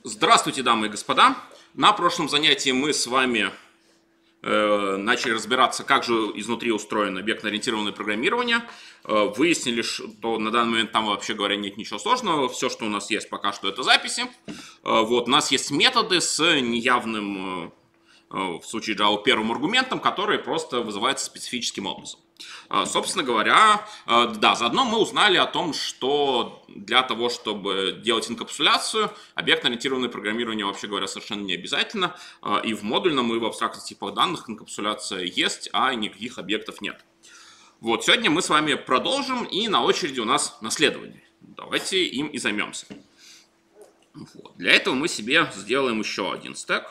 Здравствуйте, дамы и господа. На прошлом занятии мы с вами начали разбираться, как же изнутри устроено объектно-ориентированное программирование. Выяснили, что на данный момент там, вообще говоря, нет ничего сложного. Все, что у нас есть пока что, это записи. Вот, у нас есть методы с неявным, в случае Java, первым аргументом, которые просто вызываются специфическим образом. Собственно говоря, да, заодно мы узнали о том, что для того, чтобы делать инкапсуляцию, объектно-ориентированное программирование, вообще говоря, совершенно не обязательно. И в модульном, и в абстрактных типах данных инкапсуляция есть, а никаких объектов нет. Вот, сегодня мы с вами продолжим, и на очереди у нас наследование. Давайте им и займемся. Вот. Для этого мы себе сделаем еще один стек.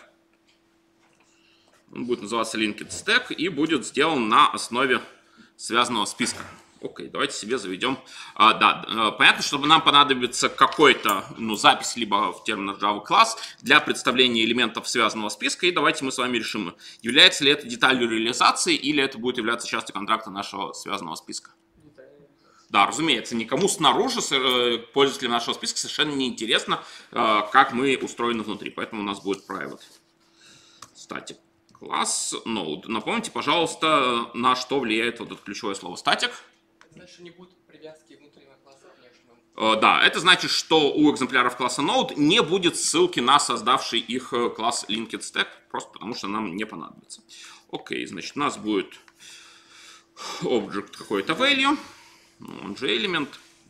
Он будет называться linked stack и будет сделан на основе связанного списка. Окей, давайте себе заведем. Понятно, что нам понадобится какой-то запись, либо в терминах Java класс для представления элементов связанного списка. И давайте мы с вами решим, является ли это деталью реализации, или это будет являться частью контракта нашего связанного списка. Да, разумеется, никому снаружи, пользователям нашего списка, совершенно не интересно, как мы устроены внутри. Поэтому у нас будет private static класс node. Напомните, пожалуйста, на что влияет вот это ключевое слово static. Значит, не будет привязки внутреннего класса к внешнему. Да, это значит, что у экземпляров класса node не будет ссылки на создавший их класс linked stack, просто потому что нам не понадобится. Окей, значит, у нас будет object какой-то value, он же элемент,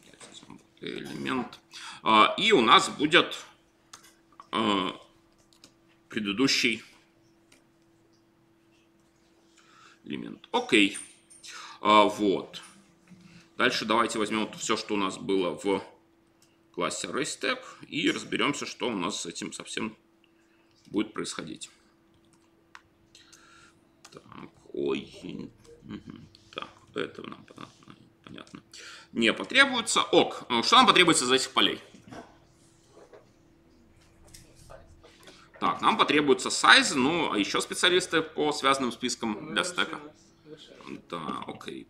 и у нас будет предыдущий элемент. Окей. Вот. Дальше давайте возьмем все, что у нас было в классе ArrayStack, и разберемся, что у нас с этим совсем будет происходить. Так, Так, это нам понятно. Не потребуется. Ок. Что нам потребуется из этих полей? Так, нам потребуется size, а еще специалисты по связанным спискам для стека. Да, окей.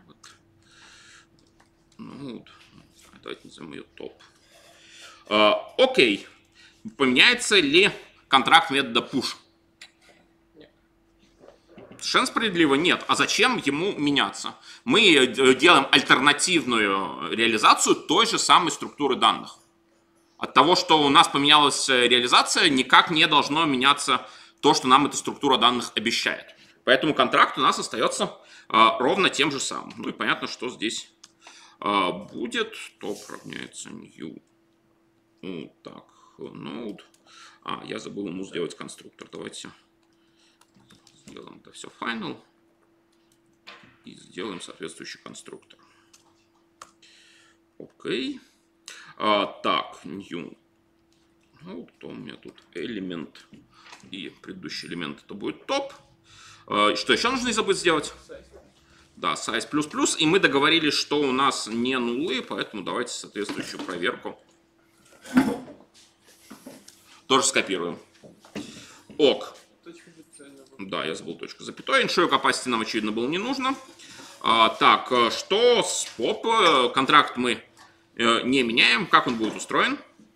Давайте назовем ее топ. Окей. Поменяется ли контракт метода push? Нет. Совершенно справедливо, нет. А зачем ему меняться? Мы делаем альтернативную реализацию той же самой структуры данных. От того, что у нас поменялась реализация, никак не должно меняться то, что нам эта структура данных обещает. Поэтому контракт у нас остается ровно тем же самым. Ну и понятно, что здесь будет. Топ равняется new. Так, node. Я забыл ему сделать конструктор. Давайте сделаем это все final. И сделаем соответствующий конструктор. Окей. Так, new. То у меня тут элемент. И предыдущий элемент это будет топ. Что еще нужно не забыть сделать? Да, size плюс-плюс. И мы договорились, что у нас не нулы, поэтому давайте соответствующую проверку тоже скопируем. Ок. Да, я забыл точку запятой. Ensure capacity нам, очевидно, было не нужно. Так, что с pop? Контракт мы не меняем. Как он будет устроен?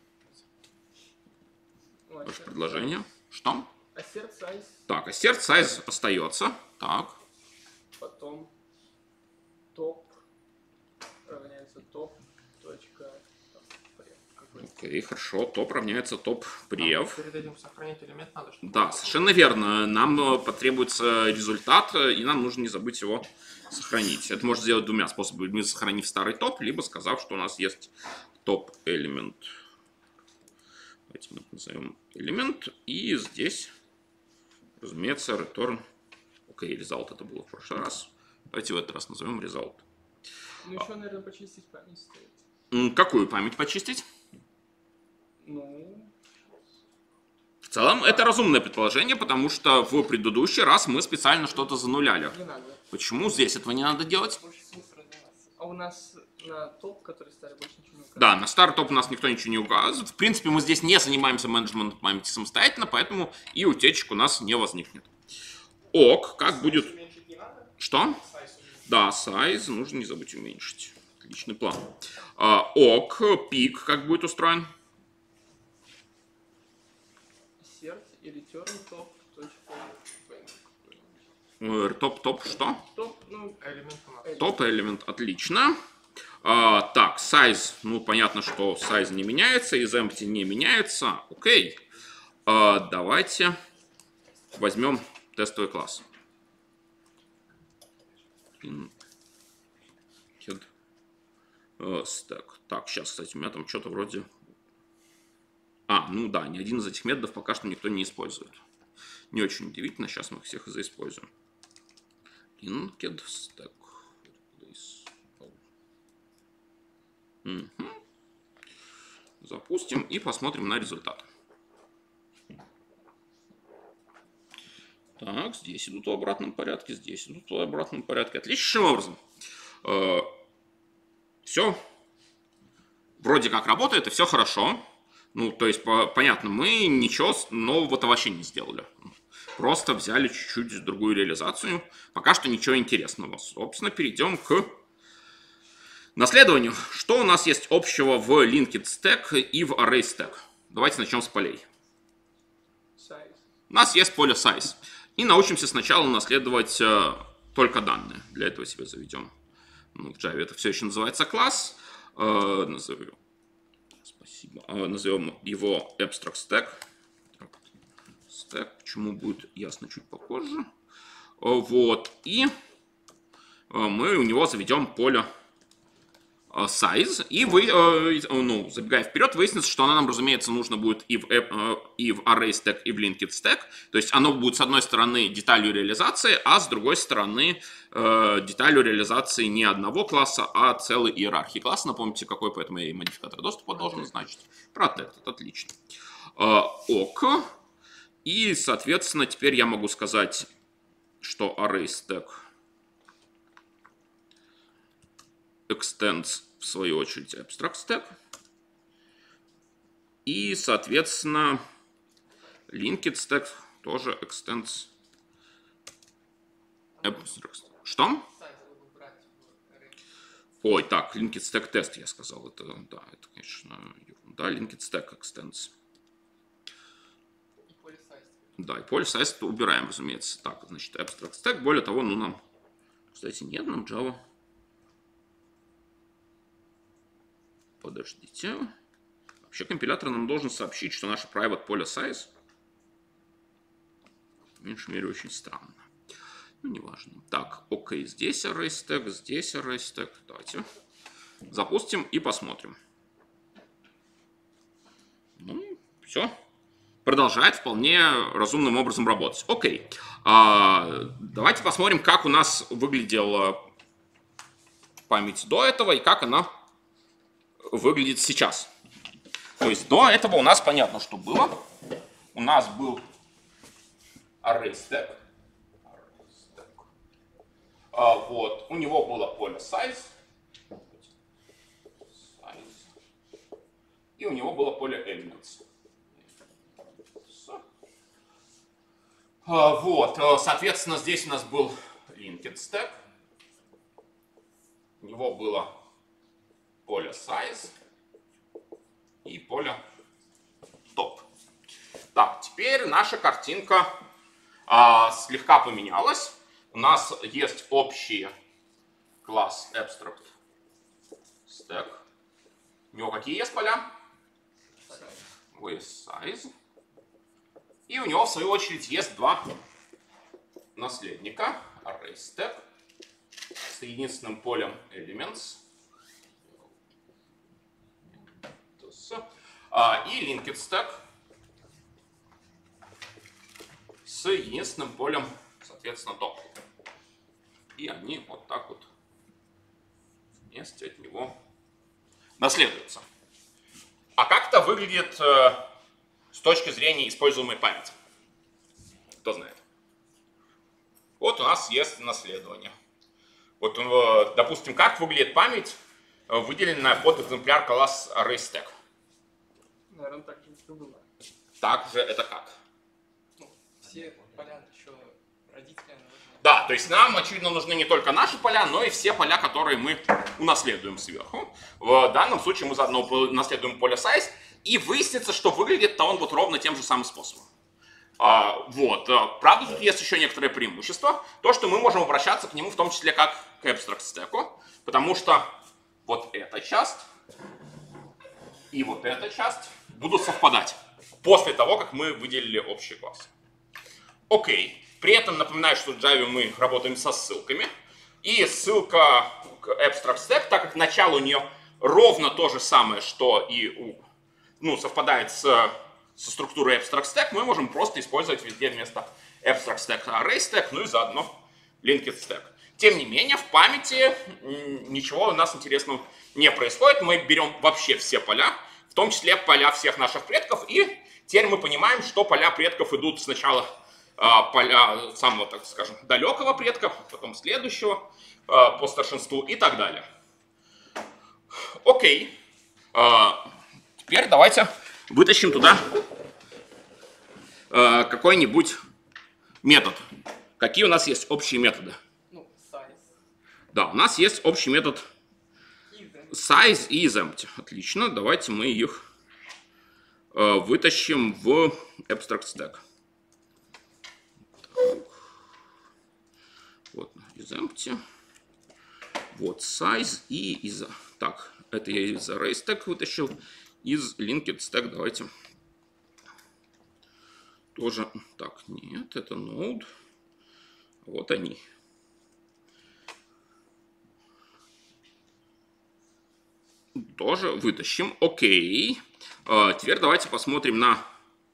Ваше предложение. Что? Assert size. Так, assert size остается. Так. Потом топ равняется топ. Окей, хорошо. Топ равняется топ прев. Перед этим сохранить элемент надо, чтобы... Да, совершенно верно. Нам потребуется результат, и нам нужно не забыть его сохранить. Это можно сделать двумя способами. Сохранив старый топ, либо сказав, что у нас есть топ-элемент. Давайте мы назовем элемент. И здесь, разумеется, return. Окей, result это было в прошлый раз. Давайте в этот раз назовем result. Ну, еще, наверное, почистить память стоит. Какую память почистить? Ну... В целом, это разумное предположение, потому что в предыдущий раз мы специально что-то зануляли. Не надо. Почему здесь этого не надо делать? Больше смысла развиваться. А у нас на топ, который старый, больше ничего не указывает. Да, на старый топ у нас никто ничего не указывает. В принципе, мы здесь не занимаемся менеджментом памяти самостоятельно, поэтому и утечек у нас не возникнет. Ок, как будет... Что? Да, size нужно не забыть уменьшить. Отличный план. Ок, пик как будет устроен? и return top точка Топ что? топ, ну, элемент у нас. Топ элемент, отлично. Так, size, ну понятно, что size не меняется, из empty не меняется. Окей. Давайте возьмем тестовый класс. Stack. Так, сейчас, кстати, у меня там что-то вроде... ну да, ни один из этих методов пока что никто не использует. Не очень удивительно, сейчас мы их всех заиспользуем. Linked stack. Запустим и посмотрим на результат. Так, здесь идут в обратном порядке, здесь идут в обратном порядке. Отличным образом. Все вроде как работает, и все хорошо. Ну, то есть, понятно, мы ничего нового-то вообще не сделали. Просто взяли чуть-чуть другую реализацию. Пока что ничего интересного. Собственно, перейдем к наследованию. Что у нас есть общего в linked stack и в array stack? Давайте начнем с полей. Size. У нас есть поле size. И научимся сначала наследовать только данные. Для этого себе заведем. В Java это все еще называется класс. Назовем его abstract stack. Stack, почему будет ясно чуть попозже. Вот. И мы у него заведем поле size. И забегая вперед, выяснится, что оно нам, разумеется, нужно будет и в array stack, и в linked stack. То есть оно будет с одной стороны деталью реализации, а с другой стороны деталью реализации не одного класса, а целой иерархии класса. Напомните, какой, поэтому я и модификатор доступа должен значить. Protected, отлично. Ок. И, соответственно, теперь я могу сказать, что array stack extends, в свою очередь, abstract stack. И, соответственно, linked stack тоже extends abstract stack. Что? Ой, так, linked stack test я сказал. Это, да, это, конечно, ерунда. Linked stack extends. Да, и поле size убираем, разумеется. Так, значит, abstract stack. Более того, нам, кстати, нет, нам Java. Подождите. Вообще компилятор нам должен сообщить, что наше private поле size в меньшей мере очень странно. Ну, неважно. Так, окей, здесь array stack, здесь array stack. Давайте запустим и посмотрим. Ну, все. Продолжает вполне разумным образом работать. Окей. Давайте посмотрим, как у нас выглядела память до этого и как она выглядит сейчас. То есть до этого у нас понятно, что было. У нас был array stack. Вот. У него было поле size. И у него было поле elements. Вот, соответственно, здесь у нас был linked stack. У него было поле size и поле top. Так, теперь наша картинка слегка поменялась. У нас есть общий класс abstract stack. У него какие есть поля? Size. И у него, в свою очередь, есть два наследника. Array stack с единственным полем elements. И linked stack с единственным полем, соответственно, top. И они вот так вот вместе от него наследуются. А как это выглядит с точки зрения используемой памяти? Кто знает? Вот у нас есть наследование. Вот, допустим, как выглядит память, выделенная под экземпляр класс array stack? Наверное, так же, как было. Так же это как? Все поля еще родителям нужны. Да, то есть нам, очевидно, нужны не только наши поля, но и все поля, которые мы унаследуем сверху. В данном случае мы заодно наследуем поле size, и выяснится, что выглядит-то он вот ровно тем же самым способом. Вот. Правда, тут есть еще некоторое преимущество. То, что мы можем обращаться к нему в том числе как к abstract стеку, потому что вот эта часть и вот эта часть будут совпадать после того, как мы выделили общий класс. Окей. При этом напоминаю, что в Java мы работаем со ссылками. И ссылка к abstract stack, так как начало у нее ровно то же самое, что и совпадает со структурой abstract stack, мы можем просто использовать везде вместо abstract stack array stack, ну и заодно linked stack. Тем не менее, в памяти ничего у нас интересного не происходит. Мы берем вообще все поля, в том числе поля всех наших предков, и теперь мы понимаем, что поля предков идут сначала поля самого, так скажем, далекого предка, потом следующего по старшинству и так далее. Окей. Теперь давайте вытащим туда какой-нибудь метод. Какие у нас есть общие методы? Ну, size. Да, у нас есть общий метод size и isEmpty. Отлично, давайте мы их вытащим в abstract stack. Вот isEmpty. Вот size и из... Так, это я из array stack вытащил. Из linked stack давайте тоже... Так, нет, это node. Вот они. Тоже вытащим. Окей. Теперь давайте посмотрим на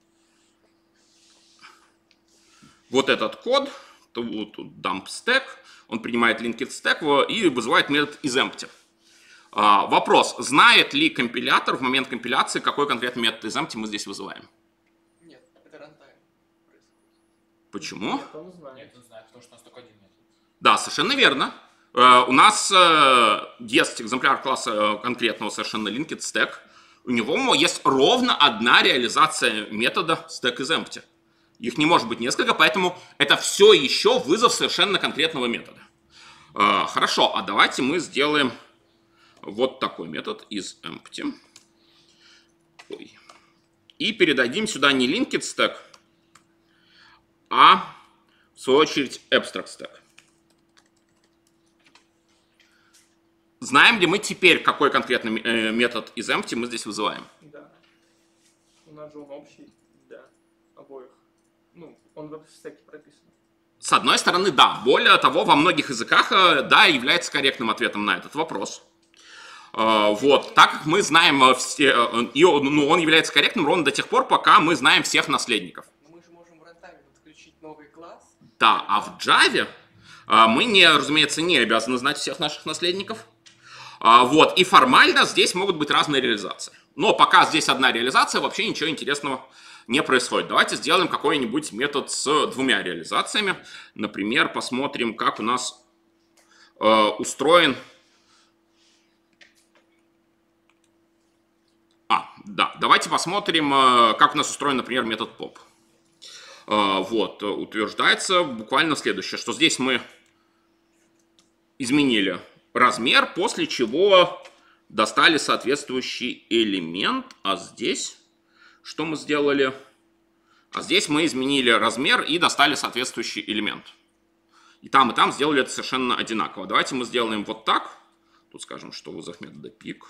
вот этот код. Тут dump stack. Он принимает linked stack и вызывает метод isEmpty. Вопрос. Знает ли компилятор в момент компиляции, какой конкретный метод isEmpty мы здесь вызываем? Нет, это runtime. Почему? Нет, он знает. Нет, он знает, потому что у нас только один метод. Да, совершенно верно. У нас есть экземпляр класса конкретного совершенно linked stack. У него есть ровно одна реализация метода stackIsEmpty. Их не может быть несколько, поэтому это все еще вызов совершенно конкретного метода. Хорошо, а давайте мы сделаем вот такой метод isEmpty. И передадим сюда не linked stack, а в свою очередь abstract stack. Знаем ли мы теперь, какой конкретный метод isEmpty мы здесь вызываем? Да. У нас же он общий для обоих. Ну, он в стеке прописан. С одной стороны, да. Более того, во многих языках, да, является корректным ответом на этот вопрос. Вот, так как мы знаем все, он является корректным ровно до тех пор, пока мы знаем всех наследников. Но мы же можем в runtime подключить новый класс. Да, а в Java мы, разумеется, не обязаны знать всех наших наследников. Вот, и формально здесь могут быть разные реализации. Но пока здесь одна реализация, вообще ничего интересного не происходит. Давайте сделаем какой-нибудь метод с двумя реализациями. Например, посмотрим, как у нас устроен... Да, давайте посмотрим, как у нас устроен, например, метод pop. Вот, утверждается буквально следующее, что здесь мы изменили размер, после чего достали соответствующий элемент, а здесь что мы сделали? А здесь мы изменили размер и достали соответствующий элемент. И там сделали это совершенно одинаково. Давайте мы сделаем вот так. Тут скажем, что вызов метода pick.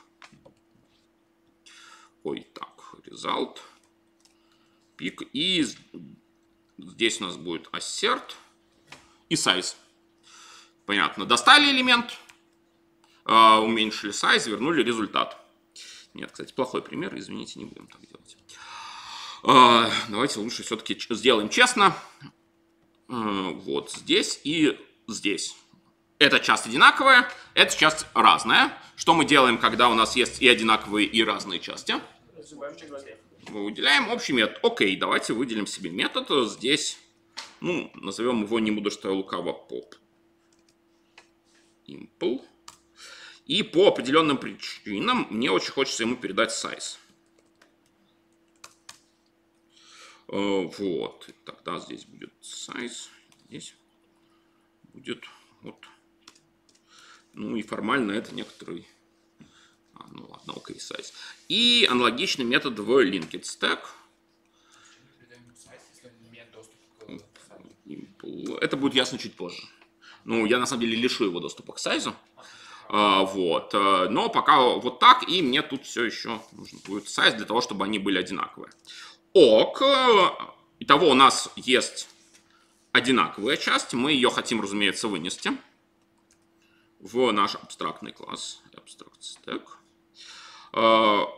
Ой, так, result, pick, и здесь у нас будет assert и size. Понятно. Достали элемент, уменьшили size, вернули результат. Нет, кстати, плохой пример, извините, не будем так делать. Давайте лучше все-таки сделаем честно. Вот здесь и здесь. Эта часть одинаковая, эта часть разная. Что мы делаем, когда у нас есть и одинаковые, и разные части? Мы выделяем общий метод. Окей, давайте выделим себе метод. Здесь, назовем его, не буду что лукаво, pop. Impl. И по определенным причинам мне очень хочется ему передать size. Вот. Тогда здесь будет size. Здесь будет вот. Ну и формально это некоторый... ну ладно, окей, size. И аналогичный метод в linked stack. Это будет ясно чуть позже. Ну, я на самом деле лишу его доступа к сайзу. Вот. Но пока вот так, и мне тут все еще нужен будет сайз для того, чтобы они были одинаковые. Ок. Итого у нас есть одинаковая часть. Мы ее хотим, разумеется, вынести в наш абстрактный класс. Abstract stack.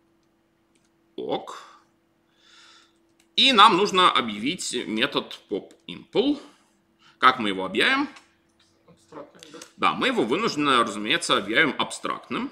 Ок. И нам нужно объявить метод popImpl. Как мы его объявим? Да, мы его вынуждены, разумеется, объявим абстрактным.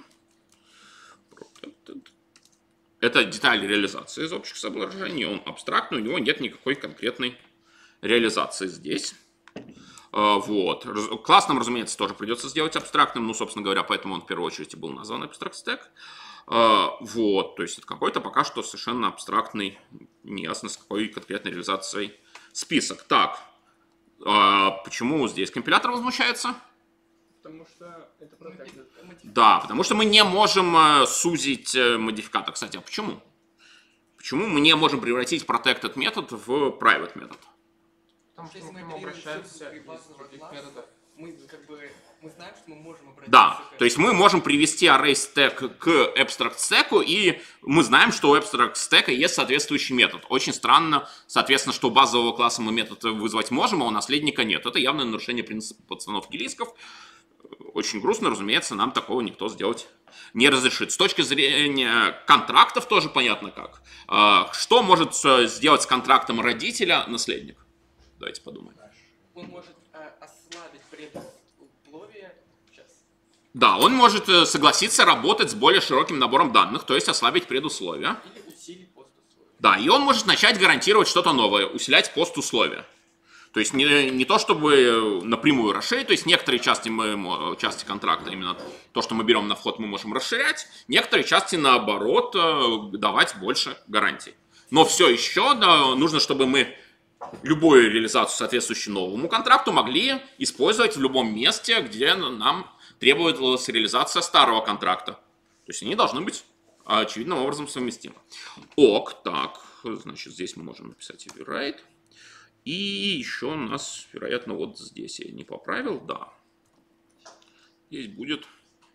Это деталь реализации из общих соображений. Он абстрактный, у него нет никакой конкретной реализации здесь. Вот. Класс нам, разумеется, тоже придется сделать абстрактным. Ну, собственно говоря, поэтому он в первую очередь и был назван Abstract Stack. Вот. То есть это какой-то пока что совершенно абстрактный, неясно с какой конкретной реализацией список. Так. Почему здесь компилятор возмущается? Потому что это protected. Да, потому что мы не можем сузить модификатор. Кстати, а почему? Почему мы не можем превратить protected метод в private метод? Потому что мы к нему обращаемся из других методов. Мы знаем, что мы можем обратиться. Да, то есть мы можем привести array stack к abstract stack, и мы знаем, что у abstract stack есть соответствующий метод. Очень странно, соответственно, что у базового класса мы метод вызвать можем, а у наследника нет. Это явное нарушение принципа подстановки рисков. Очень грустно, разумеется, нам такого никто сделать не разрешит. С точки зрения контрактов тоже понятно как. Что может сделать с контрактом родителя наследник? Давайте подумаем. Он может ослабить предусловие. Сейчас. Да, он может согласиться работать с более широким набором данных, то есть ослабить предусловия. Или усилить постусловие. Да, и он может начать гарантировать что-то новое, усилять постусловия. То есть не то, чтобы напрямую расширить, то есть некоторые части контракта, именно то, что мы берем на вход, мы можем расширять, некоторые части, наоборот, давать больше гарантий. Но все еще нужно, чтобы мы любую реализацию, соответствующую новому контракту, могли использовать в любом месте, где нам требуется реализация старого контракта. То есть они должны быть очевидным образом совместимы. Ок, так, значит, здесь мы можем написать override. И еще у нас, вероятно, вот здесь я не поправил, да. Здесь будет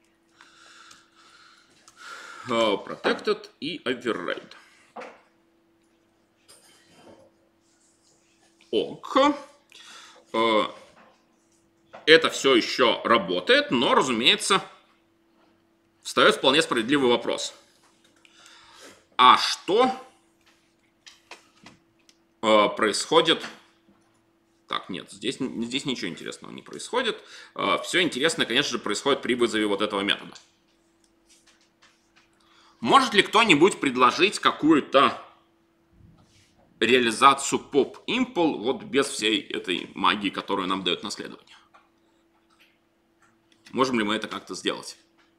protected и override. Ок. Это все еще работает, но, разумеется, встает вполне справедливый вопрос. А что происходит... Так, нет, здесь ничего интересного не происходит. Все интересное, конечно же, происходит при вызове вот этого метода. Может ли кто-нибудь предложить какую-то реализацию popImpl вот без всей этой магии, которую нам дает наследование? Можем ли мы это как-то сделать?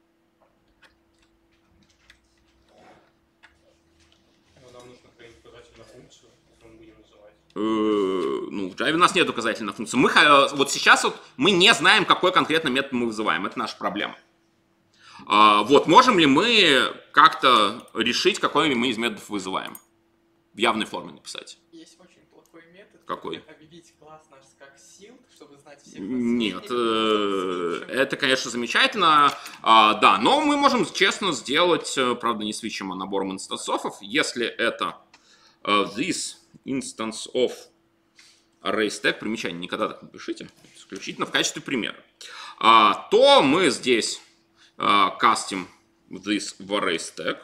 Нам нужно какую-нибудь указательную функцию, которую мы будем называть. Ну, в Java у нас нет указательной функции. Вот сейчас мы не знаем, какой конкретно метод мы вызываем. Это наша проблема. Вот, можем ли мы как-то решить, какой мы из методов вызываем? В явной форме написать. Есть очень плохой метод. Какой? Объявить класс наш как sealed, чтобы знать всех. Нет, это, конечно, замечательно, да, но мы можем честно сделать, правда, не свитчем, а набором инстансов. Если это this instance of array stack, примечание, никогда так не пишите, исключительно в качестве примера, то мы здесь кастим this в array stack.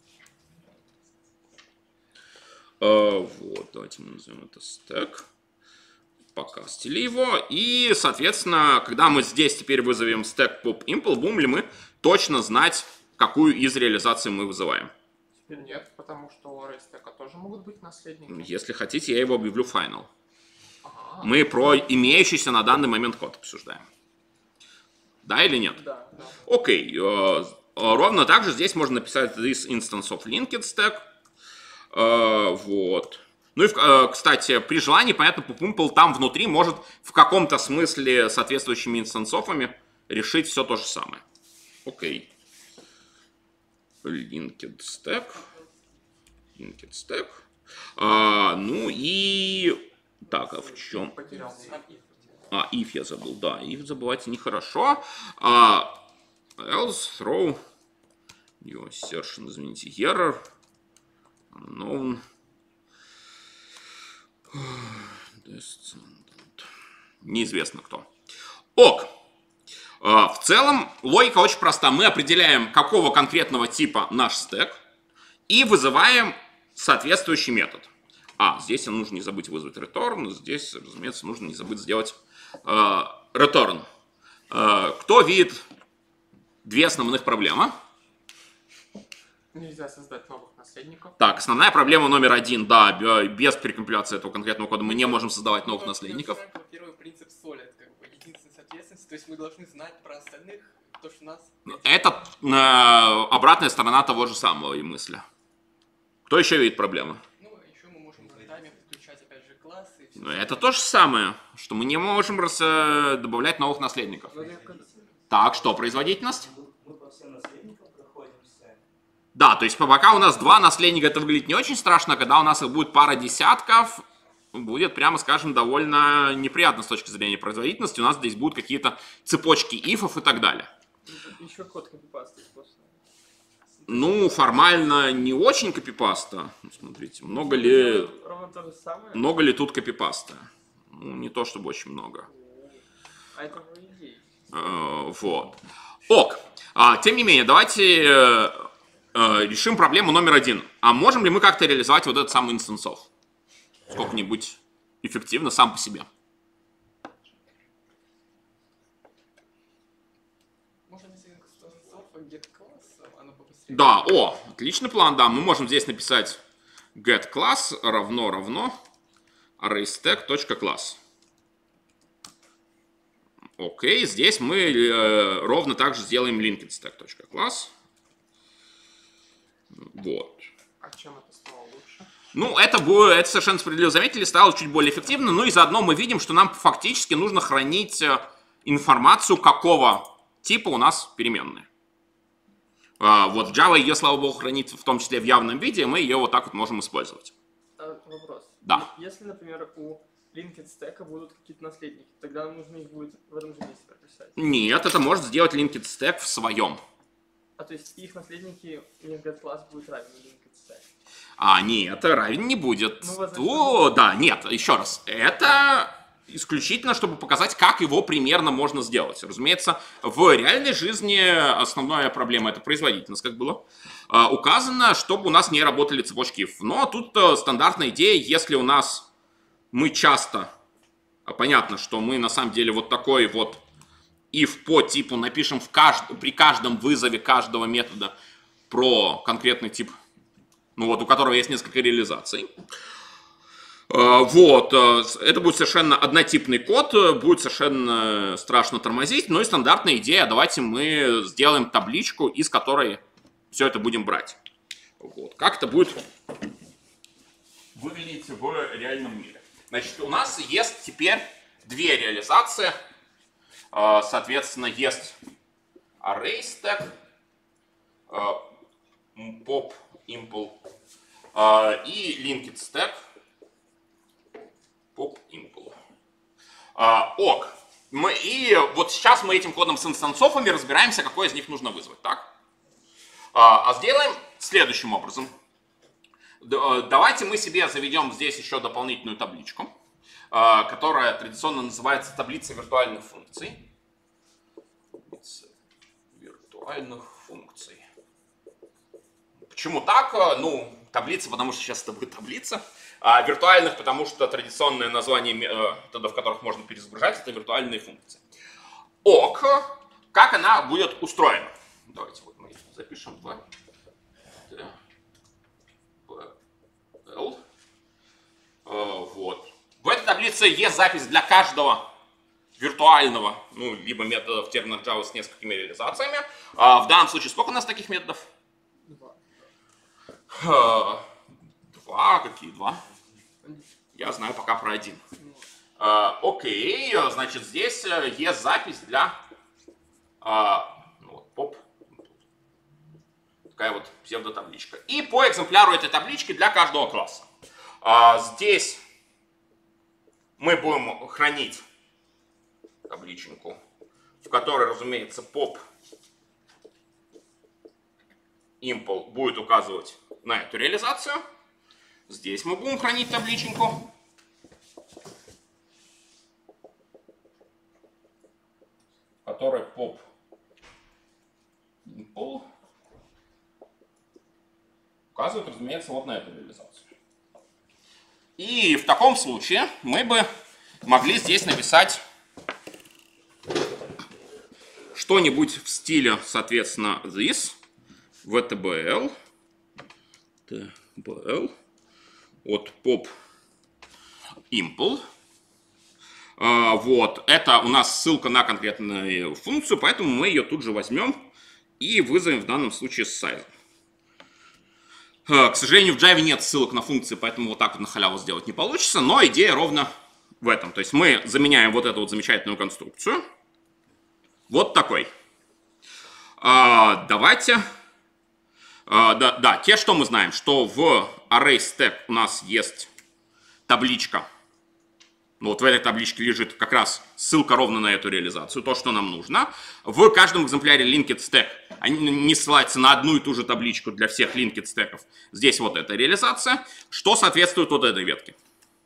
Вот, давайте мы назовем это stack. Покастили его. И, соответственно, когда мы здесь теперь вызовем stack popImpl, будем ли мы точно знать, какую из реализаций мы вызываем? Теперь нет, потому что у array stack тоже могут быть наследники. Если хотите, я его объявлю final. Ага. Мы про имеющийся на данный момент код обсуждаем. Да или нет? Да. Окей. Ровно так же здесь можно написать this instance of linked stack. Вот. Ну и, кстати, при желании, понятно, popImpl там внутри может в каком-то смысле соответствующими инстансофами решить все то же самое. Окей. Linked stack. Ну и Так, а в чем? Потерял. Сам if. If я забыл, да, if забывать нехорошо. Else, throw, your assertion, извините, error, unknown, descendant, неизвестно кто. Ок. В целом, логика очень проста. Мы определяем, какого конкретного типа наш стек, и вызываем соответствующий метод. Здесь нужно не забыть вызвать return, здесь, разумеется, нужно не забыть сделать return. Кто видит две основных проблемы? Нельзя создать новых наследников. Так, основная проблема номер один, да, без перекомпиляции этого конкретного кода мы не можем создавать новых Мы наследников. нарушаем, во-первых, принцип solid, как бы единственной соответственности, то есть мы должны знать про остальных, то, что нас... Это обратная сторона того же самого и мысли. Кто еще видит проблемы? Ну, еще мы можем в тайме подключать, опять же, классы. И всё. Это то же самое, что мы не можем добавлять новых наследников. Но Так, что, производительность? Мы по всем наследникам проходимся. Да, то есть пока у нас два наследника, это выглядит не очень страшно, когда у нас их будет пара десятков, будет, прямо скажем, довольно неприятно с точки зрения производительности. У нас здесь будут какие-то цепочки ифов и так далее. еще код копипасты просто. Ну, формально не очень копипаста. Смотрите, много ли Ровно то же самое. тут копипаста? Ну, не то чтобы очень много. А это в идее. Вот. Ок. Тем не менее, давайте решим проблему номер один. А можем ли мы как-то реализовать вот этот самый инстансов? Сколько-нибудь эффективно сам по себе? Можно несколько инстансов get класса, оно побыстрее. Да, отличный план, да. Мы можем здесь написать get class равно arraystack.class. Окей, здесь мы ровно так же сделаем linkedstack.class. Вот. А чем это стало лучше? Ну, это совершенно справедливо заметили, стало чуть более эффективно. Ну и заодно мы видим, что нам фактически нужно хранить информацию, какого типа у нас переменные. Вот Java ее, слава богу, хранит в том числе в явном виде, мы ее вот так вот можем использовать. Вопрос. Да. Если, например, у linked stack будут какие-то наследники, тогда нужно их будет в этом же месте прописать. Нет, это может сделать linked stack в своем. То есть их наследники linked класс будет равен linked stack. Нет, равен не будет. Ну, возможно. Да, нет, еще раз. Это исключительно, чтобы показать, как его примерно можно сделать. Разумеется, в реальной жизни основная проблема — это производительность, как было указано, чтобы у нас не работали цепочки if. Но тут стандартная идея, если у нас мы часто, понятно, что мы на самом деле вот такой вот if по типу напишем при каждом вызове каждого метода про конкретный тип, ну вот у которого есть несколько реализаций. Вот, это будет совершенно однотипный код, будет совершенно страшно тормозить, но и стандартная идея, давайте мы сделаем табличку, из которой все это будем брать. Вот. Как это будет выглядеть в реальном мире? Значит, у нас есть теперь две реализации, соответственно, есть ArrayStack, pop, impl и LinkedStack. Pop impl. Ок. И вот сейчас мы этим кодом с инстансофами разбираемся, какой из них нужно вызвать, так? Сделаем следующим образом. Давайте мы себе заведем здесь еще дополнительную табличку, которая традиционно называется таблицей виртуальных функций. Таблица виртуальных функций. Почему так? Ну, таблица, потому что сейчас это будет таблица. Виртуальных, потому что традиционное название методов, которых можно перезагружать, это виртуальные функции. Ок. Как она будет устроена? Давайте вот мы запишем v. Вот. В этой таблице есть запись для каждого виртуального, ну, либо метода в терминах Java с несколькими реализациями. В данном случае сколько у нас таких методов? Два. Какие два? Я знаю пока про один. Окей, значит, здесь есть запись для поп. Такая вот псевдотабличка. И по экземпляру этой таблички для каждого класса. Здесь мы будем хранить табличку, в которой, разумеется, pop impl будет указывать на эту реализацию. Здесь мы будем хранить табличку, в которой pop impl указывает, разумеется, вот на эту реализацию. И в таком случае мы бы могли здесь написать что-нибудь в стиле, соответственно, this, vtbl, от pop impl. Вот, это у нас ссылка на конкретную функцию, поэтому мы ее тут же возьмем и вызовем в данном случае с size. К сожалению, в Java нет ссылок на функции, поэтому вот так вот на халяву сделать не получится, но идея ровно в этом. То есть мы заменяем вот эту вот замечательную конструкцию вот такой. Давайте... Да, те, что мы знаем, что в ArrayStack у нас есть табличка. Ну, вот в этой табличке лежит как раз ссылка ровно на эту реализацию, то, что нам нужно. В каждом экземпляре linked stack они не ссылаются на одну и ту же табличку для всех linked стеков. Здесь вот эта реализация, что соответствует вот этой ветке.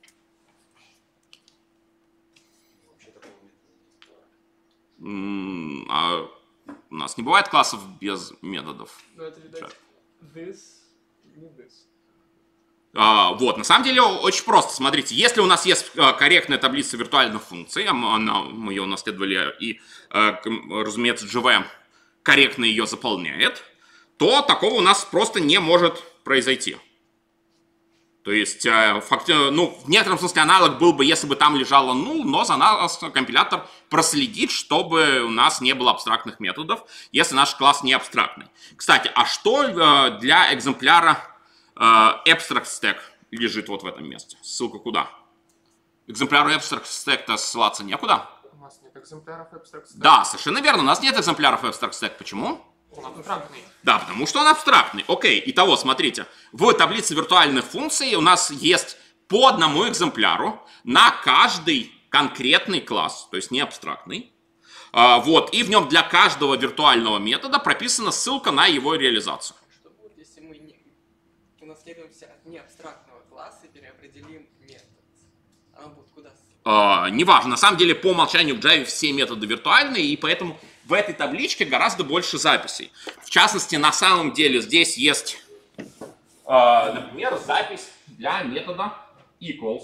А у нас не бывает классов без методов. Ну, это, видать, this, не this. Вот, на самом деле очень просто. Смотрите, если у нас есть корректная таблица виртуальных функций, мы ее унаследовали, и, разумеется, JVM корректно ее заполняет, то такого у нас просто не может произойти. То есть, в некотором смысле аналог был бы, если бы там лежало null, но за нас компилятор проследит, чтобы у нас не было абстрактных методов, если наш класс не абстрактный. Кстати, а что для экземпляра abstract stack лежит вот в этом месте? Ссылка куда? Экземпляру abstract stack-то ссылаться некуда? У нас нет экземпляров abstract stack. Да, совершенно верно, у нас нет экземпляров abstract stack. Почему? Он абстрактный. Да, потому что он абстрактный. Окей, итого, смотрите, в таблице виртуальных функций у нас есть по одному экземпляру на каждый конкретный класс, то есть не абстрактный. Вот, и в нем для каждого виртуального метода прописана ссылка на его реализацию. Что будет, если мы унаследуемся от неабстрактного класса и переопределим метод? Оно будет куда ссылаться? Неважно, на самом деле по умолчанию в Java все методы виртуальные, и поэтому в этой табличке гораздо больше записей. В частности, на самом деле здесь есть, например, запись для метода equals,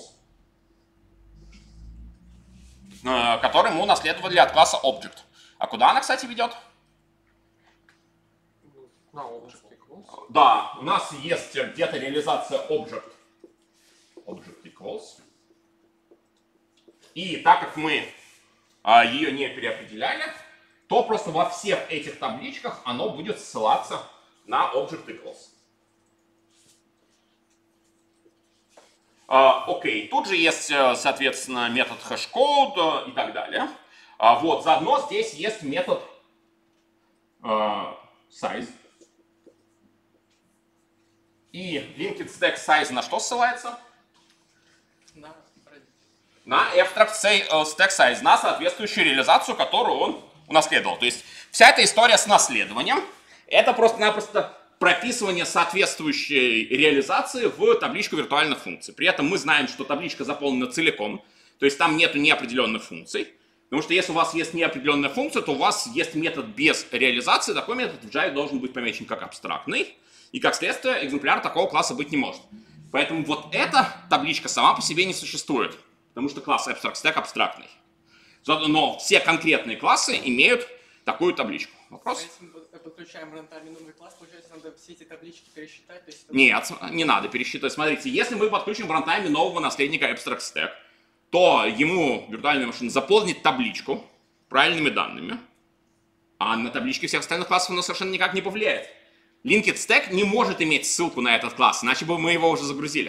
который мы унаследовали от класса object. А куда она, кстати, ведет? На object equals. Да, у нас есть где-то реализация object equals. И так как мы ее не переопределяли, то просто во всех этих табличках оно будет ссылаться на object equals. Окей, тут же есть, соответственно, метод hashcode и так далее. Вот, заодно здесь есть метод size. И linked stack size на что ссылается? На abstract stack size, на соответствующую реализацию, которую он унаследовал. То есть вся эта история с наследованием — это просто-напросто прописывание соответствующей реализации в табличку виртуальных функций. При этом мы знаем, что табличка заполнена целиком, то есть там нету неопределенных функций. Потому что если у вас есть неопределенная функция, то у вас есть метод без реализации. Такой метод в Java должен быть помечен как абстрактный. И как следствие экземпляр такого класса быть не может. Поэтому вот эта табличка сама по себе не существует. Потому что класс AbstractStack абстрактный. Но все конкретные классы имеют такую табличку. Вопрос? Если мы подключаем рантайм новый класс, получается, надо все эти таблички пересчитать? То есть Нет, не надо пересчитывать. Смотрите, если мы подключим в рантайме нового наследника AbstractStack, то ему виртуальная машина заполнит табличку правильными данными, а на табличке всех остальных классов оно совершенно никак не повлияет. Linked Stack не может иметь ссылку на этот класс, иначе бы мы его уже загрузили.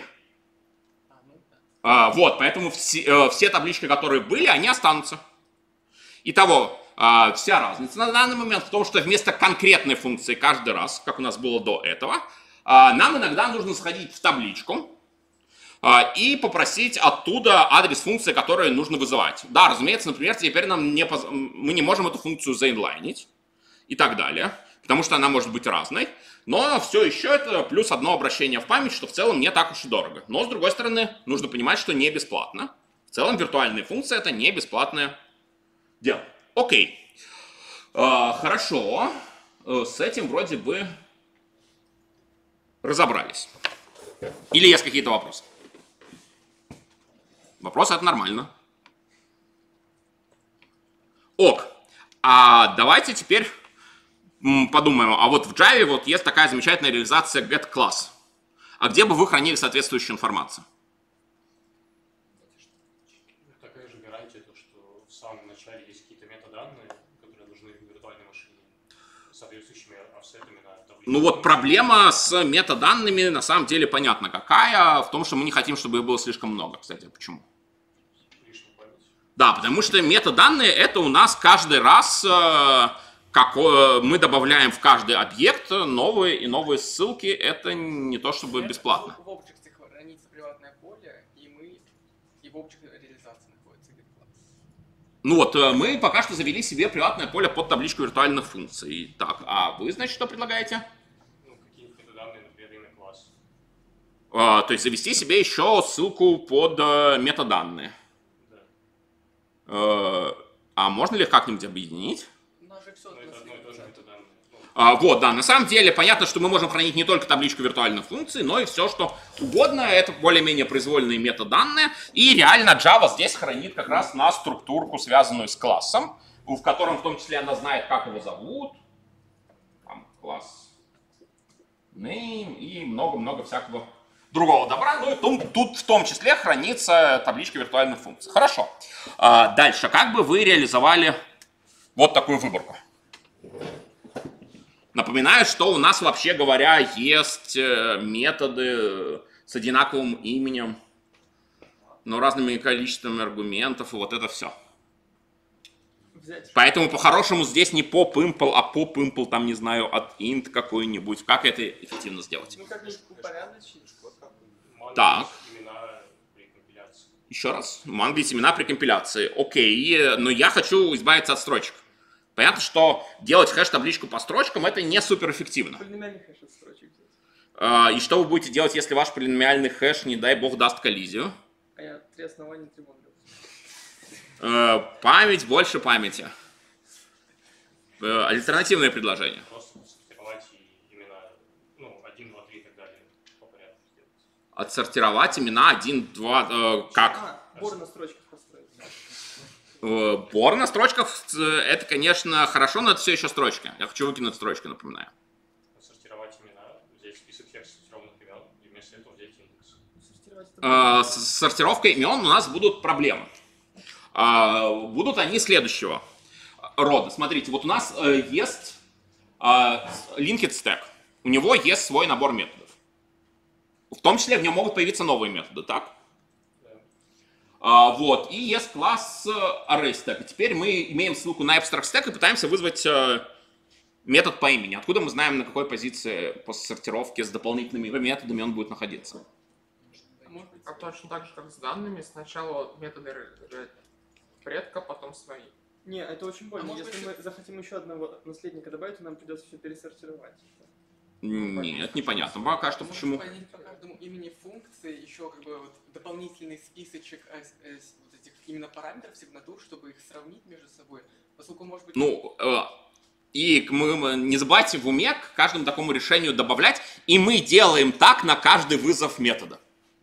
Вот, поэтому все таблички, которые были, они останутся. Итого, вся разница на данный момент в том, что вместо конкретной функции каждый раз, как у нас было до этого, нам иногда нужно сходить в табличку, и попросить оттуда адрес функции, которую нужно вызывать. Да, разумеется, например, теперь мы не можем эту функцию заинлайнить и так далее, потому что она может быть разной. Но все еще это плюс одно обращение в память, что в целом не так уж и дорого. Но, с другой стороны, нужно понимать, что не бесплатно. В целом виртуальные функции — это не бесплатное дело. Окей. Хорошо. С этим вроде бы разобрались. Или есть какие-то вопросы? Вопросы — это нормально. Ок. А давайте теперь подумаем. А вот в Java вот есть такая замечательная реализация getClass. А где бы вы хранили соответствующую информацию? Такая же гарантия, то, что в самом начале есть какие-то метаданные, которые нужны в виртуальной машине, с соответствующими офсетами на таблицу. Ну вот проблема с метаданными на самом деле понятна какая. В том, что мы не хотим, чтобы их было слишком много. Кстати, почему? Лишняя память. Да, потому что метаданные — это у нас каждый раз мы добавляем в каждый объект новые и новые ссылки. Это не то чтобы бесплатно. В Object хранится приватное поле, и в Object реализации находится getClass. Ну вот, мы пока что завели себе приватное поле под табличку виртуальных функций. Так, а вы, значит, что предлагаете? Ну, какие-нибудь метаданные, например, имя класс. То есть завести себе еще ссылку под метаданные. Да. А можно ли их как-нибудь объединить? У нас же все Но это одно и то же метаданные. Вот, да, на самом деле понятно, что мы можем хранить не только табличку виртуальных функций, но и все, что угодно. Это более-менее произвольные метаданные. И реально Java здесь хранит как раз на структурку, связанную с классом, в котором в том числе она знает, как его зовут. Там класс name и много-много всякого другого добра. Ну и тут в том числе хранится табличка виртуальных функций. Хорошо. Дальше, как бы вы реализовали вот такую выборку? Напоминаю, что у нас, вообще говоря, есть методы с одинаковым именем, но разными количествами аргументов, и вот это все. Взять. Поэтому по-хорошему здесь не pop-impl, а pop-impl, там, не знаю, от int какой-нибудь. Как это эффективно сделать? Ну, как-нибудь упорядочить. Так. Имена при компиляции. Еще раз. Манглить имена при компиляции. Окей, но я хочу избавиться от строчек. Понятно, что делать хэш-табличку по строчкам — это не суперэффективно. Полиномиальный хэш от строчек взять. И что вы будете делать, если ваш полиномиальный хэш, не дай бог, даст коллизию? А я 3 основания 3 модуля. Память больше памяти. Альтернативное предложение. Просто сортировать имена, 1, 2, 3 и так далее по порядку сделать. Отсортировать имена 1, 2, как? Бор на строчках построить. Бор на строчках — это, конечно, хорошо, но это все еще строчки. Я хочу выкинуть строчки, напоминаю. Сортировать имена, взять список всех сортированных имен и вместо этого взять индекс. Сортировать это С сортировкой имен у нас будут проблемы. Будут они следующего рода. Смотрите, вот у нас есть linked stack. У него есть свой набор методов. В том числе в нем могут появиться новые методы, так? Вот, и есть класс ArrayStack. Теперь мы имеем ссылку на AbstractStack и пытаемся вызвать метод по имени. Откуда мы знаем, на какой позиции после сортировки с дополнительными методами он будет находиться? А точно так же, как с данными, сначала методы предка, потом свои. Не, это очень больно. может Если быть, мы захотим еще одного наследника добавить, то нам придется все пересортировать. Нет, непонятно. Пока что почему. Можно по каждому имени функции еще дополнительный списочек вот этих именно параметров, сигнатур, чтобы их сравнить между собой. Поскольку может быть... И мы не забывайте в уме к каждому такому решению добавлять, и мы делаем так на каждый вызов метода.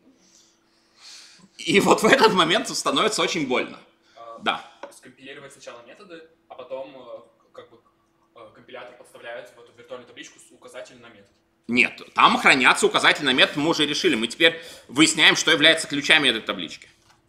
И вот в этот момент становится очень больно. Да. Скомпилировать сначала методы, а потом компилятор подставляет в эту виртуальную табличку с указателем на метод. Нет, там хранятся указатели на метод, мы уже решили. Мы теперь выясняем, что является ключами этой таблички.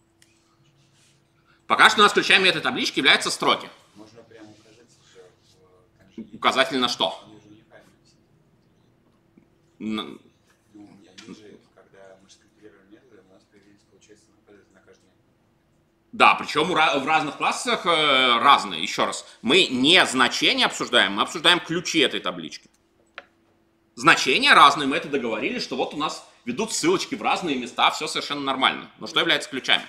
Пока что у нас ключами этой таблички являются строки. Можно прямо указать уже в Указатель на что? Они же уникальные. Они же, когда мы скомпилируем методы, у нас появились, получается, на каждый метод. Да, причем в разных классах разные. Еще раз, мы не значения обсуждаем, мы обсуждаем ключи этой таблички. Значения разные, мы это договорились, что вот у нас ведут ссылочки в разные места, все совершенно нормально. Но что является ключами?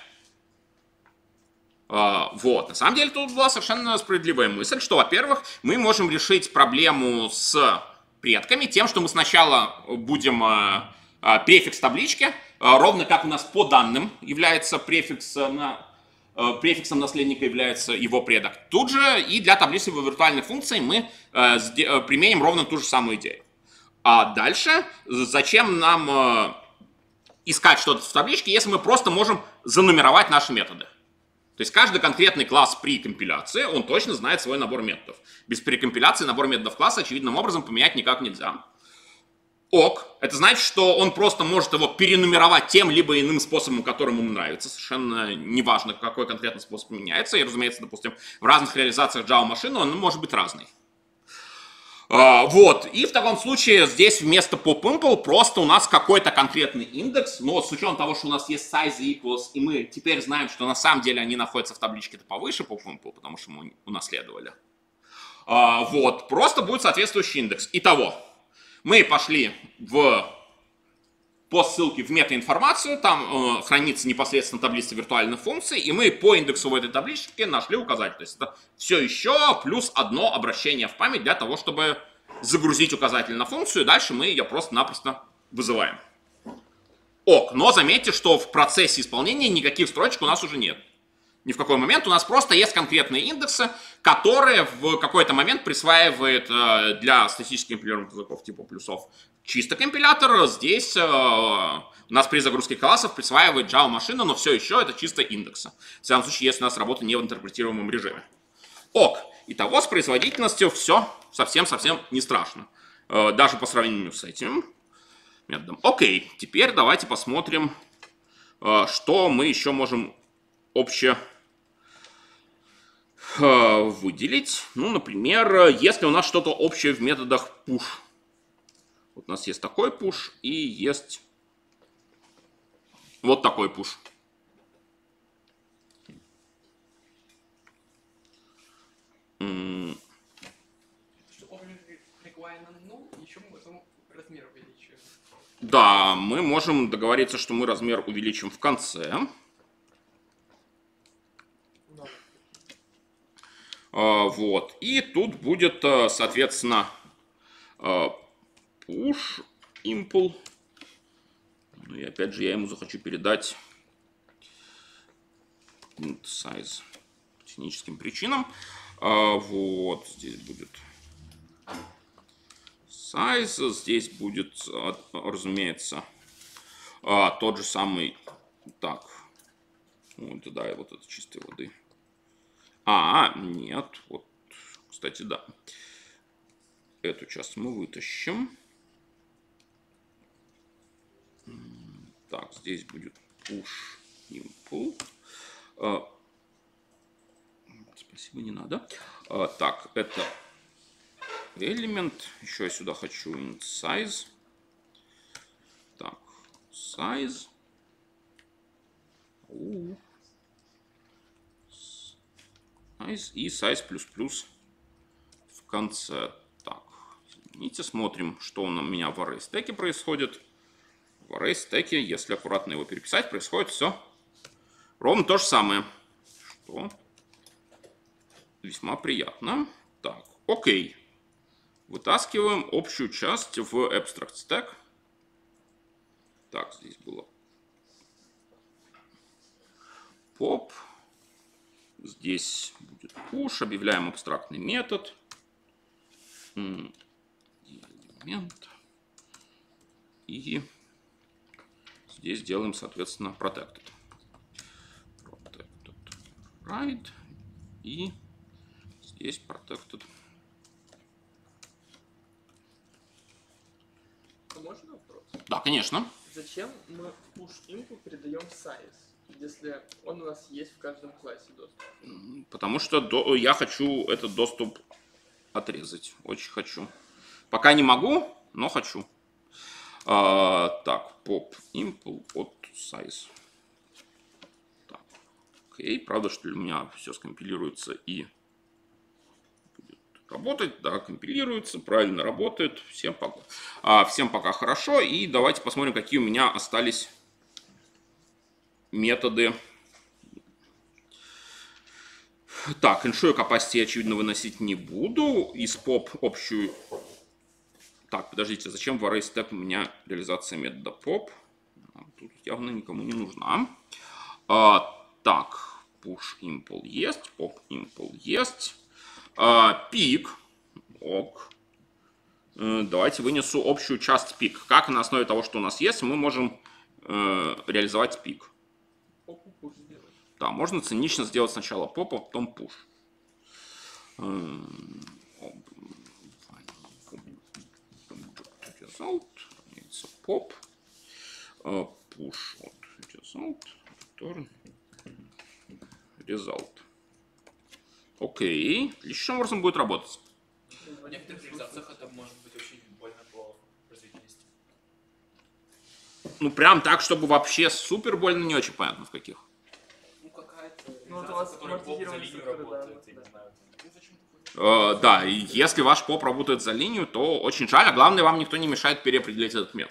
Вот, на самом деле тут была совершенно справедливая мысль, что, во-первых, мы можем решить проблему с предками тем, что мы сначала будем префикс таблички, ровно как у нас по данным является префиксом наследника является его предок. Тут же и для таблицы виртуальных функций мы применим ровно ту же самую идею. А дальше, зачем нам искать что-то в табличке, если мы просто можем занумеровать наши методы? То есть каждый конкретный класс при компиляции, он точно знает свой набор методов. Без перекомпиляции набор методов класса очевидным образом поменять никак нельзя. Ок, это значит, что он просто может его перенумеровать тем либо иным способом, которым ему нравится. Совершенно неважно, какой конкретный способ меняется. И, разумеется, допустим, в разных реализациях Java машины он может быть разный. Вот, и в таком случае здесь вместо popImpl просто у нас какой-то конкретный индекс, но с учетом того, что у нас есть size equals, и мы теперь знаем, что на самом деле они находятся в табличке-то повыше popImpl, потому что мы унаследовали. Вот, просто будет соответствующий индекс. Итого, мы пошли по ссылке в метаинформацию, там хранится непосредственно таблица виртуальных функций, и мы по индексу в этой табличке нашли указатель. То есть это все еще плюс одно обращение в память для того, чтобы загрузить указатель на функцию, и дальше мы ее просто-напросто вызываем. Ок, но заметьте, что в процессе исполнения никаких строчек у нас уже нет. Ни в какой момент у нас просто есть конкретные индексы, которые в какой-то момент присваивает для статически компилируемых языков типа плюсов чисто компилятор. Здесь у нас при загрузке классов присваивает Java машина, но все еще это чисто индексы. В всяком случае, если у нас работа не в интерпретируемом режиме. Ок, итого с производительностью все совсем-совсем не страшно. Даже по сравнению с этим методом. Окей, теперь давайте посмотрим, что мы еще можем обще выделить. Ну, например, если у нас что-то общее в методах push. Вот у нас есть такой push и есть вот такой push. Да, мы можем договориться, что мы размер увеличим в конце. Вот. И тут будет, соответственно, push, impl. Ну и опять же я ему захочу передать size по техническим причинам. Вот. Здесь будет size. Здесь будет, разумеется, тот же самый. Так. Вот, да, и вот это чистой воды. Нет, вот, кстати, да. Эту часть мы вытащим. Так, здесь будет push impl. Спасибо, не надо. Так, это элемент. Еще я сюда хочу int size. Так, size. И size плюс-плюс в конце. Так, извините, смотрим, что у меня в array стеке происходит. В array стеке, если аккуратно его переписать, происходит все ровно то же самое, что весьма приятно. Так, окей. Вытаскиваем общую часть в abstract stack. Так, здесь было pop. Здесь будет push, объявляем абстрактный метод. Элемент. И здесь делаем, соответственно, protected. Protected right. И здесь protected. Можно вопрос? Да, конечно. Зачем мы в push-impl передаем size, если он у нас есть в каждом классе доступ? Потому что я хочу этот доступ отрезать. Очень хочу. Пока не могу, но хочу. Так, pop impl от size. Так, окей. Правда, что у меня все скомпилируется и будет работать, да, компилируется, правильно работает. Всем пока хорошо. И давайте посмотрим, какие у меня остались методы. Так, ensure capacity, очевидно, выносить не буду. Из pop общую... Так, подождите, зачем в array step у меня реализация метода pop? Тут явно никому не нужна. Так, push impl есть, pop impl есть. Пик. Ок. Давайте вынесу общую часть пик. Как на основе того, что у нас есть, мы можем реализовать пик. Да, можно цинично сделать сначала поп, а потом push. Result. Pop. Push. Result. Return. Result. Окей. Отличным образом будет работать. В некоторых реализациях это может быть очень больно по производительности. Ну, прям так, чтобы вообще супер больно, не очень понятно в каких. Ну, какая-то... Ну, вот у вас Который поп за автоматизированный линию сектор, да, работает, я не да. знаю. Ну, зачем такое? Да, и если ваш поп работает за линию, то очень жаль, а главное, вам никто не мешает переопределять этот метод.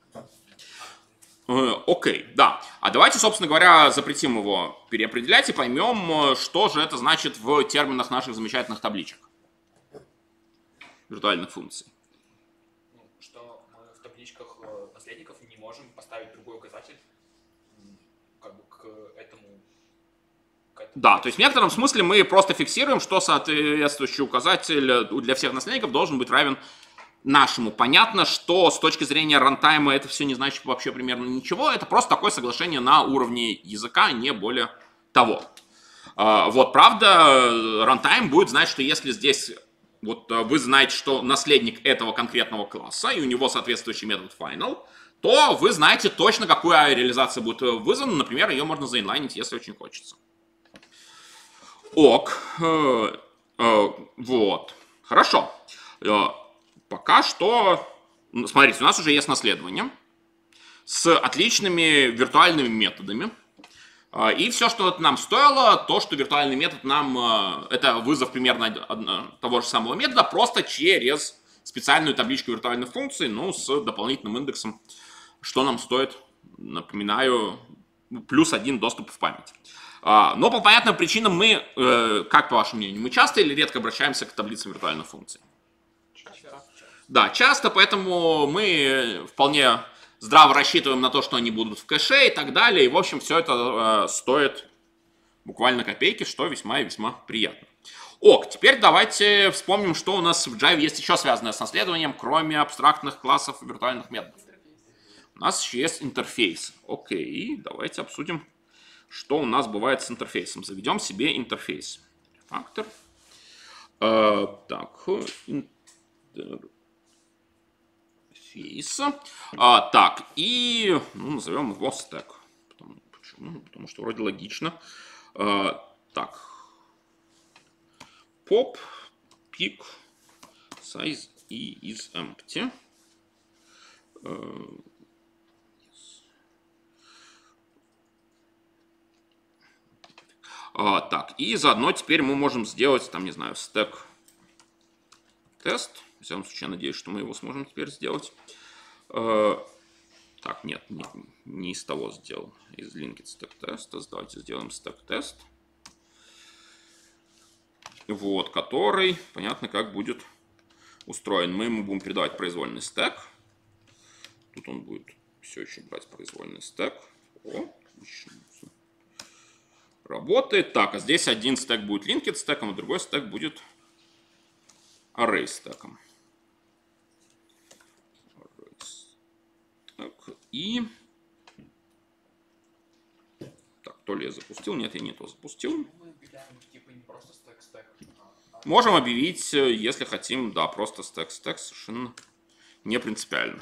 Окей, да. А давайте, собственно говоря, запретим его переопределять и поймем, что же это значит в терминах наших замечательных табличек. Виртуальных функций. Ну, что мы в табличках наследников не можем поставить другой указатель как бы к этому. Да, то есть в некотором смысле мы просто фиксируем, что соответствующий указатель для всех наследников должен быть равен нашему. Понятно, что с точки зрения рантайма это все не значит вообще примерно ничего. Это просто такое соглашение на уровне языка, не более того. Вот, правда, рантайм будет знать, что если здесь вот вы знаете, что наследник этого конкретного класса, и у него соответствующий метод final, то вы знаете точно, какая реализация будет вызвана. Например, ее можно заинлайнить, если очень хочется. Ок. Вот. Хорошо. Пока что, смотрите, у нас уже есть наследование с отличными виртуальными методами. И все, что это нам стоило, то, что виртуальный метод нам, это вызов примерно того же самого метода, просто через специальную табличку виртуальных функций, ну, с дополнительным индексом, что нам стоит, напоминаю, +1 доступ в память. Но по понятным причинам мы, как по вашему мнению, мы часто или редко обращаемся к таблицам виртуальных функций? Да, часто, поэтому мы вполне здраво рассчитываем на то, что они будут в кэше и так далее. И, в общем, все это стоит буквально копейки, что весьма и весьма приятно. Ок, теперь давайте вспомним, что у нас в Java есть еще связанное с наследованием, кроме абстрактных классов и виртуальных методов. У нас еще есть интерфейс. Окей, давайте обсудим, что у нас бывает с интерфейсом. Заведем себе интерфейс. Фактор. Так, так, и назовем его stack. Почему? Потому что вроде логично. Так. Pop, pick, size и is empty. Так, и заодно теперь мы можем сделать, там, не знаю, stack тест. В всяком случае, я надеюсь, что мы его сможем теперь сделать. Так, нет, не из того сделал. Из linked stack test. Давайте сделаем stack test. Вот, который, понятно, как будет устроен. Мы ему будем передавать произвольный стек. Тут он будет все еще брать произвольный стек. О, отлично. Работает. Так, а здесь один стек будет linked стеком, а другой стек будет array стеком. Так, и... Так, то ли я запустил, нет, я не то запустил. Можем объявить, если хотим, да, просто стек, совершенно не принципиально.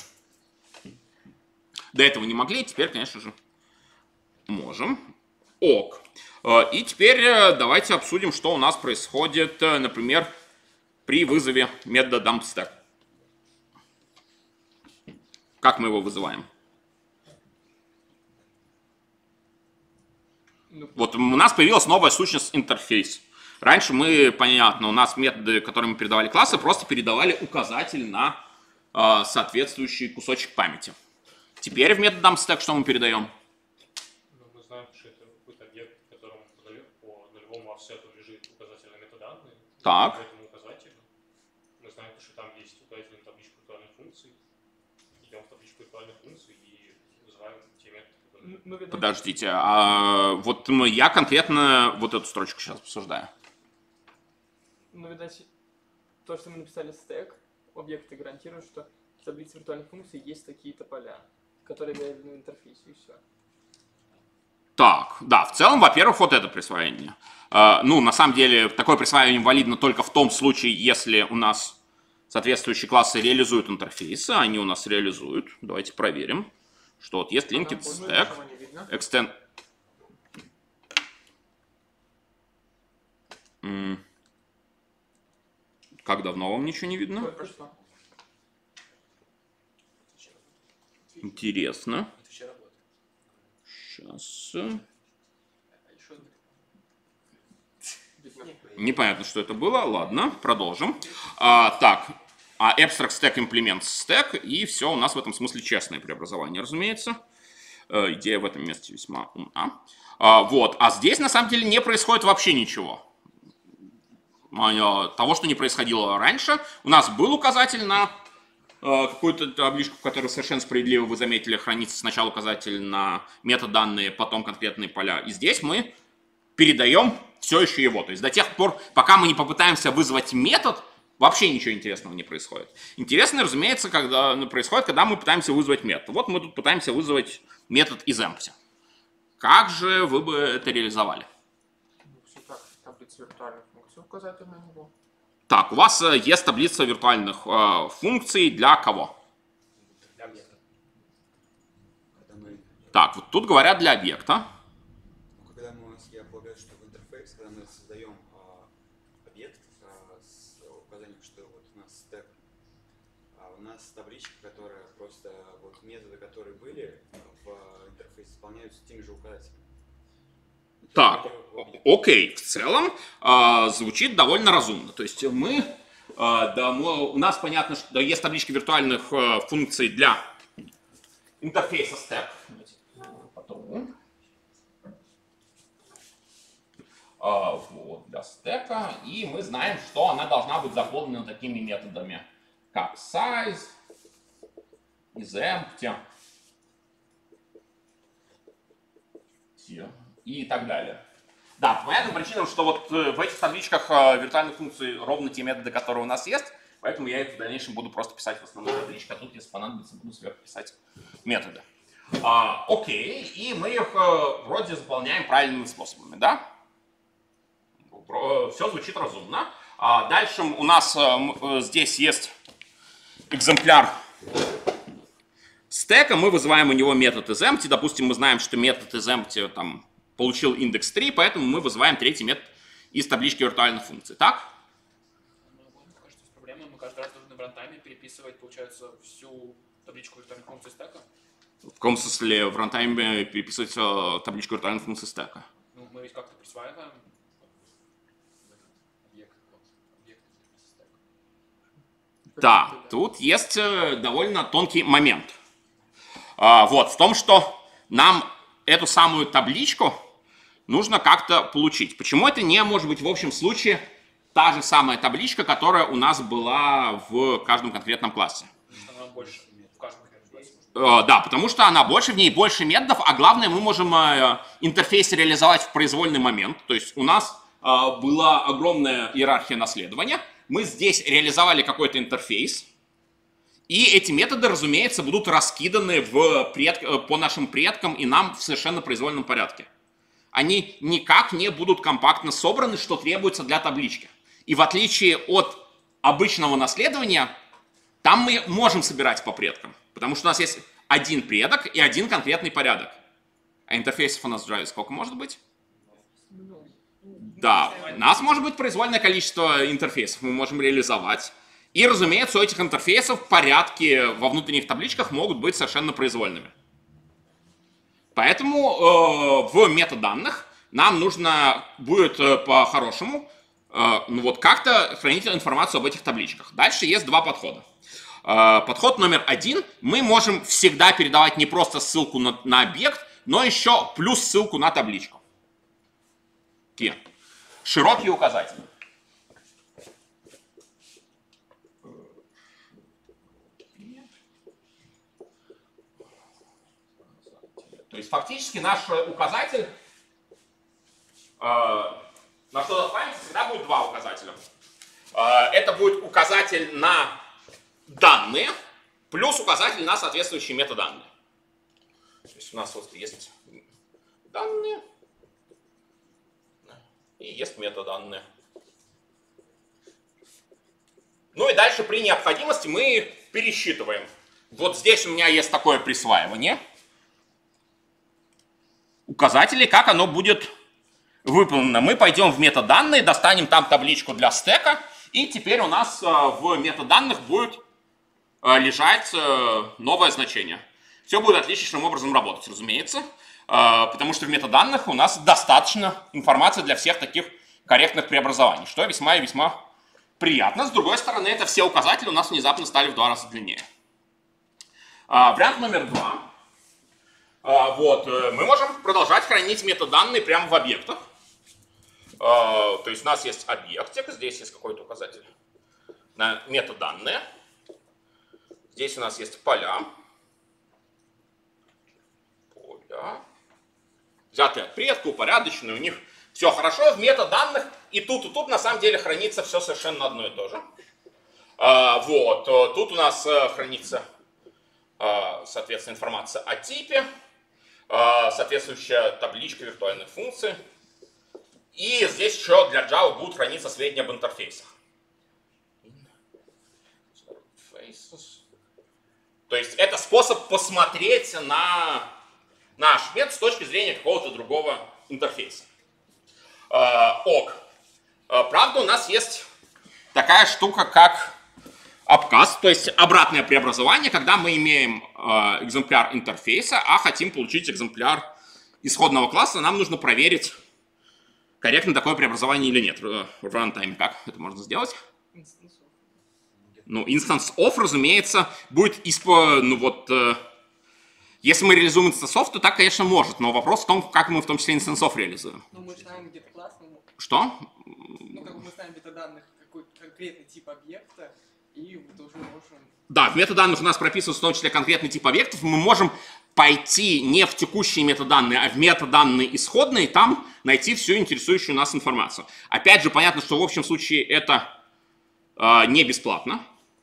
До этого не могли, теперь, конечно же, можем. Ок. И теперь давайте обсудим, что у нас происходит, например, при вызове метода dumpStack. Как мы его вызываем? Вот у нас появилась новая сущность интерфейс. Раньше мы, понятно, у нас методы, которыми мы передавали классы, просто передавали указатель на соответствующий кусочек памяти. Теперь в метод dumpStack что мы передаем? Ну, мы знаем, что это какой-то объект, в котором по нулевому офсету лежит указатель на метаданные. Так. По этому указателю мы знаем, что там есть указатель на табличку виртуальных функций. Идем в табличку виртуальных функций и вызываем те методы, которые... Подождите, вот я конкретно вот эту строчку сейчас обсуждаю. Ну, видать, то, что мы написали стек, объекты гарантируют, что в таблице виртуальных функций есть такие-то поля, которые объявлены в интерфейсе, и все. Так, да, в целом, во-первых, вот это присвоение. Ну, на самом деле, такое присвоение валидно только в том случае, если у нас соответствующие классы реализуют интерфейсы, они у нас реализуют. Давайте проверим, что вот есть linked stack, extend... Как давно вам ничего не видно? Только что. Интересно. Это все работает. Сейчас. Видно. Непонятно, что это было. Ладно, продолжим. Так, abstract stack implements stack, и все у нас в этом смысле честное преобразование, разумеется. Идея в этом месте весьма умна. Вот, а здесь на самом деле не происходит вообще ничего. Того, что не происходило раньше. У нас был указатель на какую-то табличку, в которой совершенно справедливо, вы заметили, хранится сначала указатель на метаданные, потом конкретные поля. И здесь мы передаем все еще его. То есть до тех пор, пока мы не попытаемся вызвать метод, вообще ничего интересного не происходит. Интересно, разумеется, происходит, когда мы пытаемся вызвать метод. Вот мы тут пытаемся вызвать метод isEmpty. Как же вы бы это реализовали? Ну, все так, таблица виртуальных функций указатель на него. Так, у вас есть таблица виртуальных функций для кого? Для объекта. Так, вот тут говорят для объекта. Когда я полагаю, что в интерфейс, когда мы создаем объект с указанием, что вот у нас стек, у нас табличка, которая просто вот методы, которые были в интерфейсе, исполняются теми же указателями. Так, окей, в целом звучит довольно разумно. То есть у нас понятно, что есть табличка виртуальных функций для интерфейса stack. Вот, для стека. И мы знаем, что она должна быть заполнена такими методами, как size, isEmpty и так далее. Да, по понятным причинам, что вот в этих табличках виртуальных функций ровно те методы, которые у нас есть, поэтому я их в дальнейшем буду просто писать в основной табличке, а тут, если понадобится, буду сверху писать методы. Окей, и мы их вроде заполняем правильными способами, да? Все звучит разумно. Дальше у нас здесь есть экземпляр стека, мы вызываем у него метод isEmpty. Допустим, мы знаем, что метод isEmpty там получил индекс 3, поэтому мы вызываем третий метод из таблички виртуальных функций. Так? Мне кажется, с проблемой мы каждый раз должны в рантайме переписывать, получается, всю табличку виртуальных функций стека. В каком смысле в рантайме переписывать табличку виртуальных функций стека? Ну, мы ведь как-то присваиваем объект стека. Да, тут есть довольно тонкий момент. Вот, в том, что нам эту самую табличку нужно как-то получить. Почему это не может быть в общем случае та же самая табличка, которая у нас была в каждом конкретном классе? Она больше в каждом конкретном классе. Да, потому что она больше, в ней больше методов, а главное, мы можем интерфейс реализовать в произвольный момент. То есть у нас была огромная иерархия наследования, мы здесь реализовали какой-то интерфейс, и эти методы, разумеется, будут раскиданы по нашим предкам и нам в совершенно произвольном порядке. Они никак не будут компактно собраны, что требуется для таблички. И в отличие от обычного наследования, там мы можем собирать по предкам. Потому что у нас есть один предок и один конкретный порядок. А интерфейсов у нас в Java сколько может быть? Да, у нас может быть произвольное количество интерфейсов, мы можем реализовать. И, разумеется, у этих интерфейсов порядки во внутренних табличках могут быть совершенно произвольными. Поэтому в метаданных нам нужно будет по-хорошему ну вот как-то хранить информацию об этих табличках. Дальше есть два подхода. Подход номер один. Мы можем всегда передавать не просто ссылку на объект, но еще плюс ссылку на табличку. Такие широкие указатели. То есть фактически наш указатель на что памяти всегда будет два указателя. Это будет указатель на данные плюс указатель на соответствующие метаданные. То есть у нас вот есть данные и есть метаданные. Ну и дальше при необходимости мы пересчитываем. Вот здесь у меня есть такое присваивание указателей, как оно будет выполнено. Мы пойдем в метаданные, достанем там табличку для стека, и теперь у нас в метаданных будет лежать новое значение. Все будет отличным образом работать, разумеется, потому что в метаданных у нас достаточно информации для всех таких корректных преобразований, что весьма и весьма приятно. С другой стороны, это все указатели у нас внезапно стали в 2 раза длиннее. Вариант номер 2. Вот, мы можем продолжать хранить метаданные прямо в объектах. То есть у нас есть объектик, здесь есть какой-то указатель на метаданные. Здесь у нас есть поля. Взятые от предка, упорядоченные, у них все хорошо. В метаданных и тут на самом деле хранится все совершенно одно и то же. Вот, тут у нас хранится, соответственно, информация о типе, соответствующая табличка виртуальной функции. И здесь еще для Java будут храниться сведения об интерфейсах. То есть это способ посмотреть на наш метод с точки зрения какого-то другого интерфейса. Ок. Правда, у нас есть такая штука, как обказ, то есть обратное преобразование, когда мы имеем экземпляр интерфейса, а хотим получить экземпляр исходного класса, нам нужно проверить, корректно такое преобразование или нет. В runtime как это можно сделать? Ну, instance of, разумеется, будет если мы реализуем instance of, то так, конечно, может, но вопрос в том, как мы в том числе instance of реализуем. Ну, мы знаем где-то класс. Что? Ну, как бы мы знаем в метаданных какой-то конкретный тип объекта, и мы тоже можем... Да, в метаданных у нас прописывается в том числе конкретный тип объектов. Мы можем пойти не в текущие метаданные, а в метаданные исходные, и там найти всю интересующую нас информацию. Опять же, понятно, что в общем случае это не бесплатно.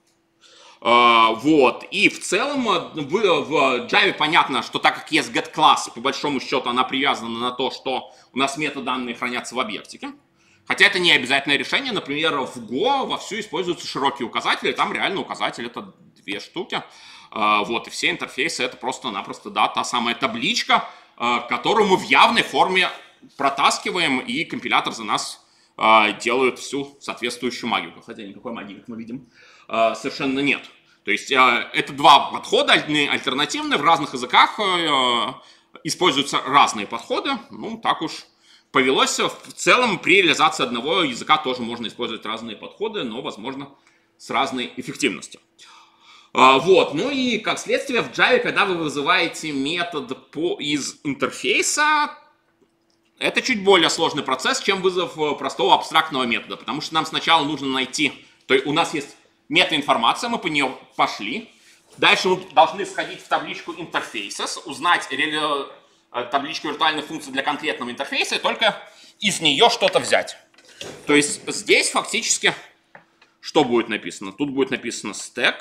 Вот. И в целом в Java понятно, что так как есть getClass, по большому счету она привязана на то, что у нас метаданные хранятся в объектике. Хотя это не обязательное решение. Например, в Go вовсю используются широкие указатели. Там реально указатель это 2 штуки. Вот. И все интерфейсы это просто-напросто та самая табличка, которую мы в явной форме протаскиваем, и компилятор за нас делает всю соответствующую магию. Хотя никакой магии, как мы видим, совершенно нет. То есть это 2 подхода альтернативные, в разных языках используются разные подходы. Ну, так уж повелось. В целом при реализации одного языка тоже можно использовать разные подходы, но, возможно, с разной эффективностью. Вот. Ну и как следствие в Java, когда вы вызываете метод из интерфейса, это чуть более сложный процесс, чем вызов простого абстрактного метода, потому что нам сначала нужно найти, то есть у нас есть метаинформация, мы по нее пошли. Дальше мы должны сходить в табличку interfaces, узнать табличку виртуальных функций для конкретного интерфейса и только из нее что-то взять. То есть здесь фактически что будет написано? Тут будет написано stack,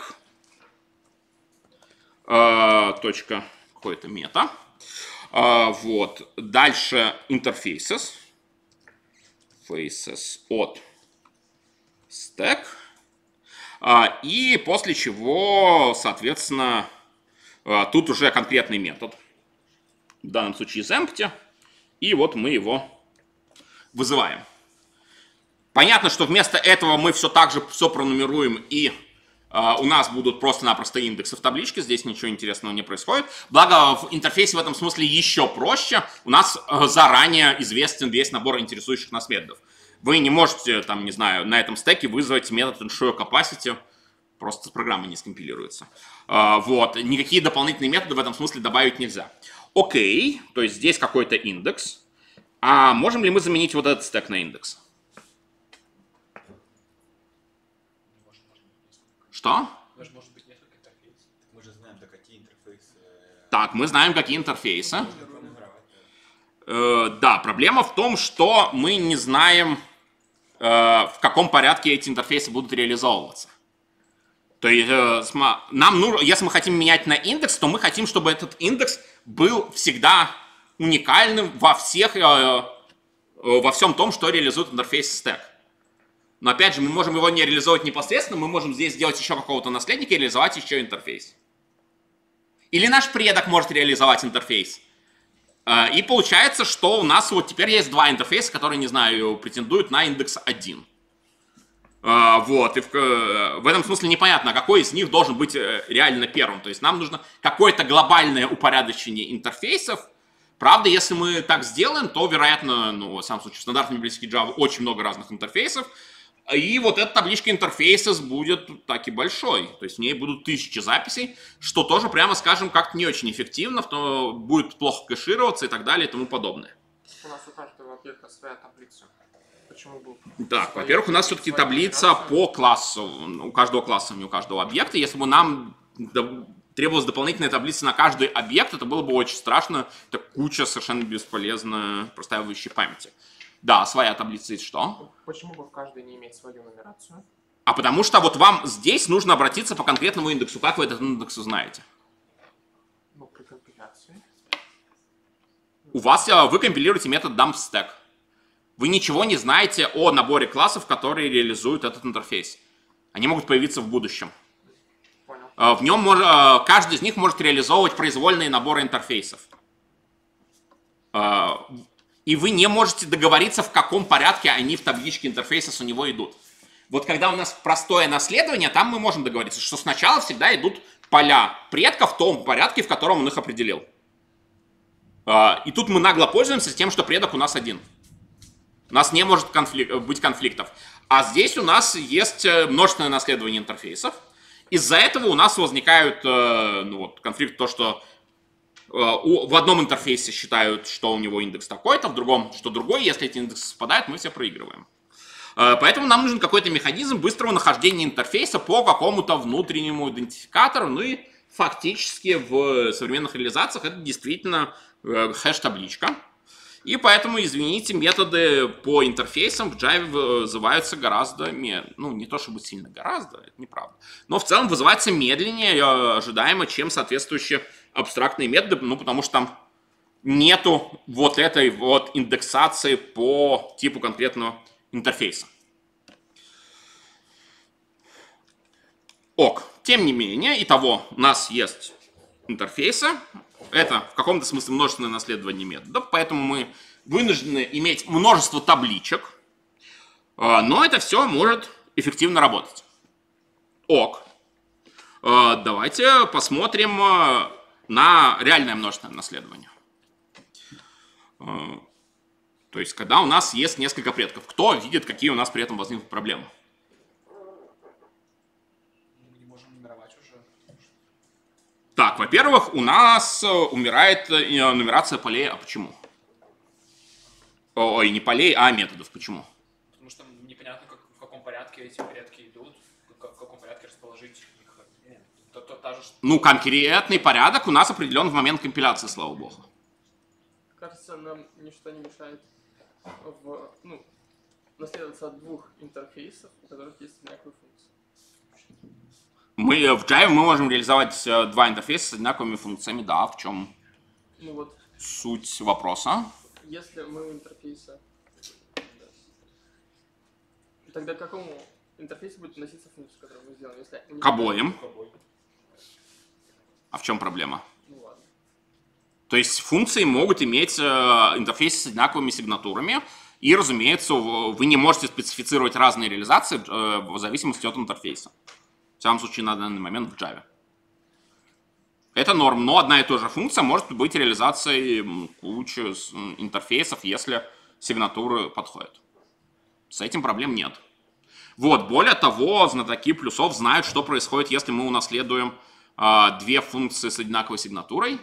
точка какой-то мета. Вот. Дальше interfaces, faces от stack. И после чего, соответственно, тут уже конкретный метод. В данном случае isEmpty. И вот мы его вызываем. Понятно, что вместо этого мы все так же все пронумеруем, и у нас будут просто-напросто индексы в табличке. Здесь ничего интересного не происходит. Благо в интерфейсе в этом смысле еще проще. У нас заранее известен весь набор интересующих нас методов. Вы не можете, там, не знаю, на этом стеке вызвать метод ensure capacity, просто программа не скомпилируется. Вот, никакие дополнительные методы в этом смысле добавить нельзя. Окей, то есть здесь какой-то индекс. А можем ли мы заменить вот этот стек на индекс? Что? Может быть несколько интерфейсов. Мы же знаем, да, какие интерфейсы. Так, мы знаем, какие интерфейсы. Да, проблема в том, что мы не знаем, в каком порядке эти интерфейсы будут реализовываться. То есть, нам нужно, если мы хотим менять на индекс, то мы хотим, чтобы этот индекс был всегда уникальным во всем том, что реализует интерфейс стек. Но опять же, мы можем его не реализовать непосредственно, мы можем здесь сделать еще какого-то наследника и реализовать еще интерфейс. Или наш предок может реализовать интерфейс. И получается, что у нас вот теперь есть два интерфейса, которые, не знаю, претендуют на индекс 1. Вот, и в этом смысле непонятно, какой из них должен быть реально первым. То есть нам нужно какое-то глобальное упорядочение интерфейсов. Правда, если мы так сделаем, то, вероятно, ну, в самом случае, в стандартной библиотеке Java очень много разных интерфейсов. И вот эта табличка интерфейсов будет таки большой. То есть в ней будут 1000 записей, что тоже, прямо скажем, как-то не очень эффективно, то будет плохо кэшироваться и так далее и тому подобное. У нас у каждого объекта своя таблица. Почему бы? Так, во-первых, у нас все-таки таблица по классу. У каждого класса, не у каждого объекта. Если бы нам требовалась дополнительная таблица на каждый объект, это было бы очень страшно. Это куча совершенно бесполезно простаивающей памяти. Да, своя таблица и что? Почему бы в каждой не иметь свою нумерацию? А потому что вот вам здесь нужно обратиться по конкретному индексу. Как вы этот индекс узнаете? Ну, при компиляции. Вы компилируете метод dumpStack. Вы ничего не знаете о наборе классов, которые реализуют этот интерфейс. Они могут появиться в будущем. Понял. В нем каждый из них может реализовывать произвольные наборы интерфейсов. И вы не можете договориться, в каком порядке они в табличке интерфейсов у него идут. Вот когда у нас простое наследование, там мы можем договориться, что сначала всегда идут поля предков в том порядке, в котором он их определил. И тут мы нагло пользуемся тем, что предок у нас один. У нас не может быть конфликтов. А здесь у нас есть множественное наследование интерфейсов. Из-за этого у нас возникают конфликт, то, что в одном интерфейсе считают, что у него индекс такой-то, в другом, что другой. Если эти индексы совпадают, мы все проигрываем. Поэтому нам нужен какой-то механизм быстрого нахождения интерфейса по какому-то внутреннему идентификатору. Ну и фактически в современных реализациях это действительно хэш-табличка. И поэтому, извините, методы по интерфейсам в Java вызываются гораздо, не то чтобы сильно гораздо, это неправда, но в целом вызывается медленнее ожидаемо, чем соответствующие абстрактные методы, потому что там нету вот этой вот индексации по типу конкретного интерфейса. Ок. Тем не менее, итого у нас есть интерфейсы. Это в каком-то смысле множественное наследование методов, поэтому мы вынуждены иметь множество табличек, но это все может эффективно работать. Ок. Давайте посмотрим на реальное множественное наследование. То есть, когда у нас есть несколько предков. Кто видит, какие у нас при этом возникнут проблемы? Мы не можем нумеровать уже. Так, во-первых, у нас умирает нумерация полей. А почему? Ой, не полей, а методов. Почему? Потому что непонятно, в каком порядке эти предки идут, в каком порядке расположить их. Ну, конкретный порядок у нас определен в момент компиляции, слава богу. Кажется, нам ничто не мешает наследоваться от двух интерфейсов, у которых есть одинаковые функции. В Java мы можем реализовать два интерфейса с одинаковыми функциями. Да, в чем суть вопроса? Если мы у интерфейса, тогда к какому интерфейсу будет относиться функция, которую мы сделаем? Если к обоим. А в чем проблема? Ну ладно. То есть функции могут иметь интерфейсы с одинаковыми сигнатурами, и, разумеется, вы не можете специфицировать разные реализации в зависимости от интерфейса. В самом случае, на данный момент в Java. Это норм, но одна и та же функция может быть реализацией кучи интерфейсов, если сигнатуры подходят. С этим проблем нет. Вот, более того, знатоки плюсов знают, что происходит, если мы унаследуем две функции с одинаковой сигнатурой.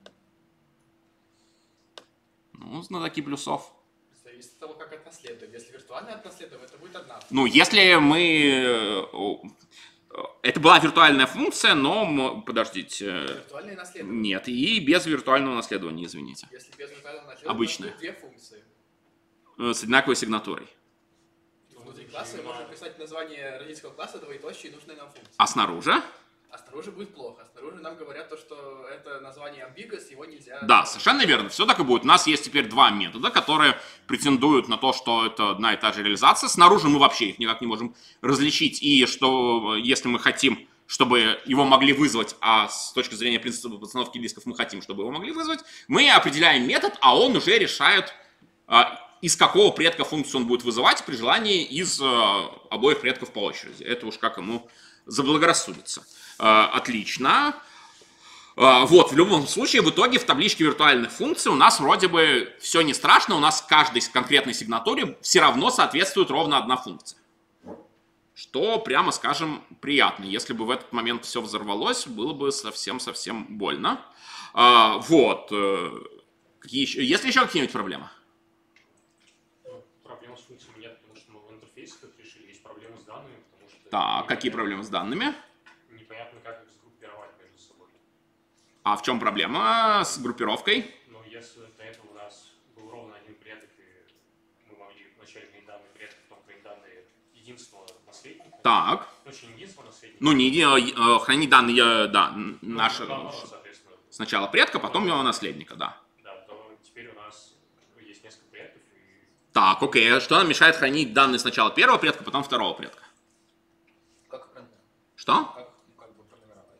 Ну, знатоки плюсов. Зависит от того, как отнаследуем. Если виртуально отнаследуем, это будет одна. Ну, если мы... Это была виртуальная функция, но... Подождите. Виртуальное наследование. Нет, и без виртуального наследования, извините. Если без виртуального наследования, Обычное. то будет две функции. С одинаковой сигнатурой. Внутри класса мы можем писать название родительского класса, двоеточие и нужные нам функции. А снаружи? А снаружи будет плохо. Снаружи нам говорят то, что это название ambiguous, его нельзя... Да, совершенно верно. Все так и будет. У нас есть теперь два метода, которые претендуют на то, что это одна и та же реализация. Снаружи мы вообще их никак не можем различить. И что, если мы хотим, чтобы его могли вызвать, а с точки зрения принципа постановки дисков мы хотим, чтобы его могли вызвать, мы определяем метод, а он уже решает, из какого предка функцию он будет вызывать, при желании из обоих предков по очереди. Это уж как ему заблагорассудится. Отлично. Вот, в любом случае, в итоге в табличке виртуальных функций у нас вроде бы все не страшно, у нас каждой конкретной сигнатуре все равно соответствует ровно одна функция. Что, прямо скажем, приятно. Если бы в этот момент все взорвалось, было бы совсем-совсем больно. Вот. Есть ли еще какие-нибудь проблемы? Проблем с функциями нет, потому что мы в интерфейсе как решили, есть проблемы с данными, потому что... Так, какие проблемы с данными? Непонятно, как их сгруппировать между собой. А в чем проблема с группировкой? Но если до этого у нас был ровно один предок, и мы могли вначале хранить данные предка, потом хранить данные единственного наследника. Так. Очень единственного наследника. Ну, не хранить данные, да, наши... Соответственно. Сначала предка, потом его наследника, да. Да, то теперь у нас есть несколько предков, и Так, окей. Что нам мешает хранить данные сначала первого предка, потом второго предка? Как пронумеровать? Что? Как бы пронумеровать?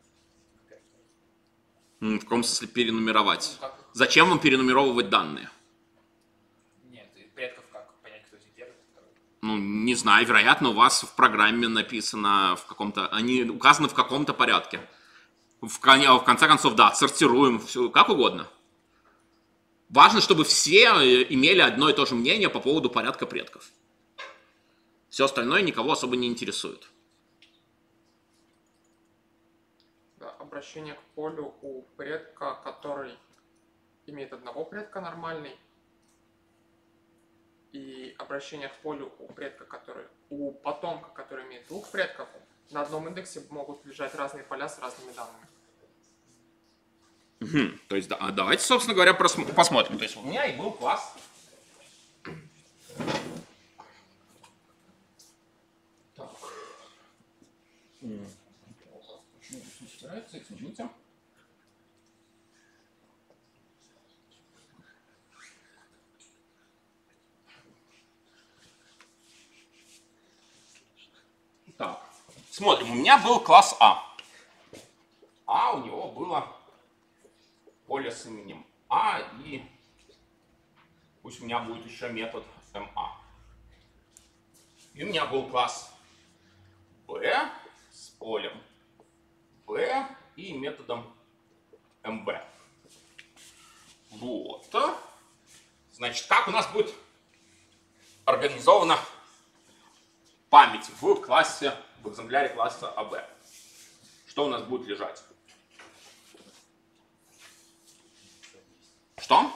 В каком смысле перенумеровать? Ну, как... Зачем вам перенумеровывать данные? Нет, и предков как понять, кто из них первый, кто второй? Ну, не знаю, вероятно, у вас в программе написано в каком-то... Они указаны в каком-то порядке. В конце концов, да, сортируем, все как угодно. Важно, чтобы все имели одно и то же мнение по поводу порядка предков. Все остальное никого особо не интересует. Да, обращение к полю у предка, который имеет одного предка нормальный, и обращение к полю у предка, который у потомка, который имеет двух предков, на одном индексе могут лежать разные поля с разными данными. То есть, да, давайте, собственно говоря, посмотрим. То есть, у меня и был класс. Так. Извините. Так, смотрим, у меня был класс А. А у него было поле с именем А, и пусть у меня будет еще метод MA. И у меня был класс B с полем B и методом MB. Вот. Значит, как у нас будет организована память в классе, в экземпляре класса AB? Что у нас будет лежать? Что?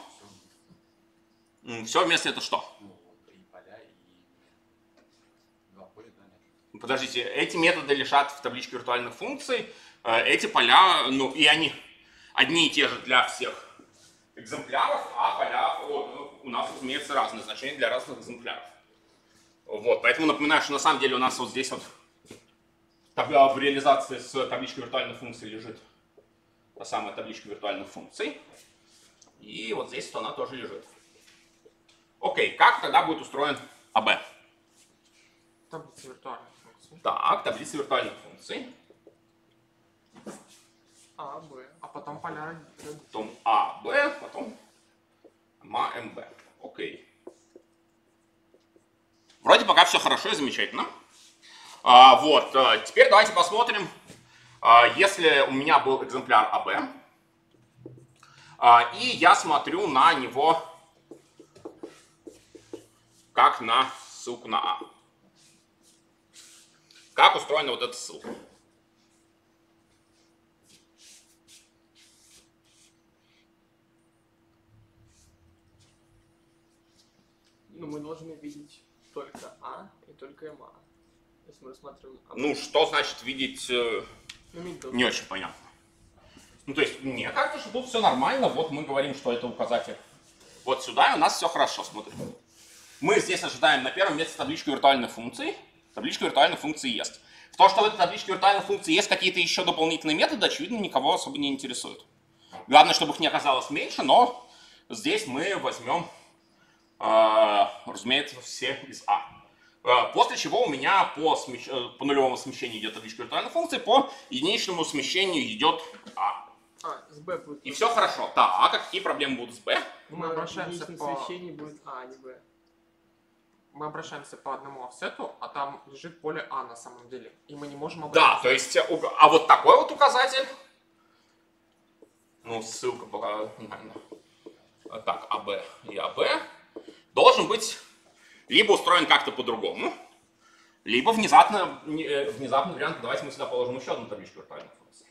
Все вместе это что? Три поля и два поля, да, нет. Подождите, эти методы лежат в табличке виртуальных функций. Эти поля, ну и они одни и те же для всех экземпляров, а поля у нас, разумеется, разные значения для разных экземпляров. Вот, поэтому напоминаю, что на самом деле у нас вот здесь вот в реализации с табличкой виртуальных функций лежит та самая табличка виртуальных функций. И вот здесь вот она тоже лежит. Окей, как тогда будет устроен АБ? Таблица виртуальных функций. Так, таблица виртуальных функций. А, Б. А потом поля. Потом А, Б, потом МА, МБ. Окей. Вроде пока все хорошо и замечательно. Вот, теперь давайте посмотрим, если у меня был экземпляр АБ, и я смотрю на него как на ссылку на А. Как устроена вот эта ссылка? Ну, мы должны видеть только А и только МА. Если мы рассматриваем А. Ну, что значит видеть, Ну, не очень понятно. Ну, то есть, мне кажется, что тут все нормально. Вот мы говорим, что это указатель вот сюда, и у нас все хорошо, смотрим. Мы здесь ожидаем на первом месте табличку виртуальной функции. Табличка виртуальной функции есть. В то, что в этой табличке виртуальной функции есть какие-то еще дополнительные методы, очевидно, никого особо не интересует. Главное, чтобы их не оказалось меньше, но здесь мы возьмем, разумеется, все из А. После чего у меня по нулевому смещению идет табличка виртуальной функции, по единичному смещению идет А. С Б будет. И все хорошо. Так, а какие проблемы будут с Б? Мы обращаемся по... смещении будет А, не Б. Мы обращаемся по одному офсету, а там лежит поле А на самом деле. И мы не можем Да, обратиться. то есть, а вот такой вот указатель, ну, ссылка пока, так, АБ и АБ, должен быть либо устроен как-то по-другому, либо внезапный вариант, давайте мы сюда положим еще одну табличку виртуальной функции.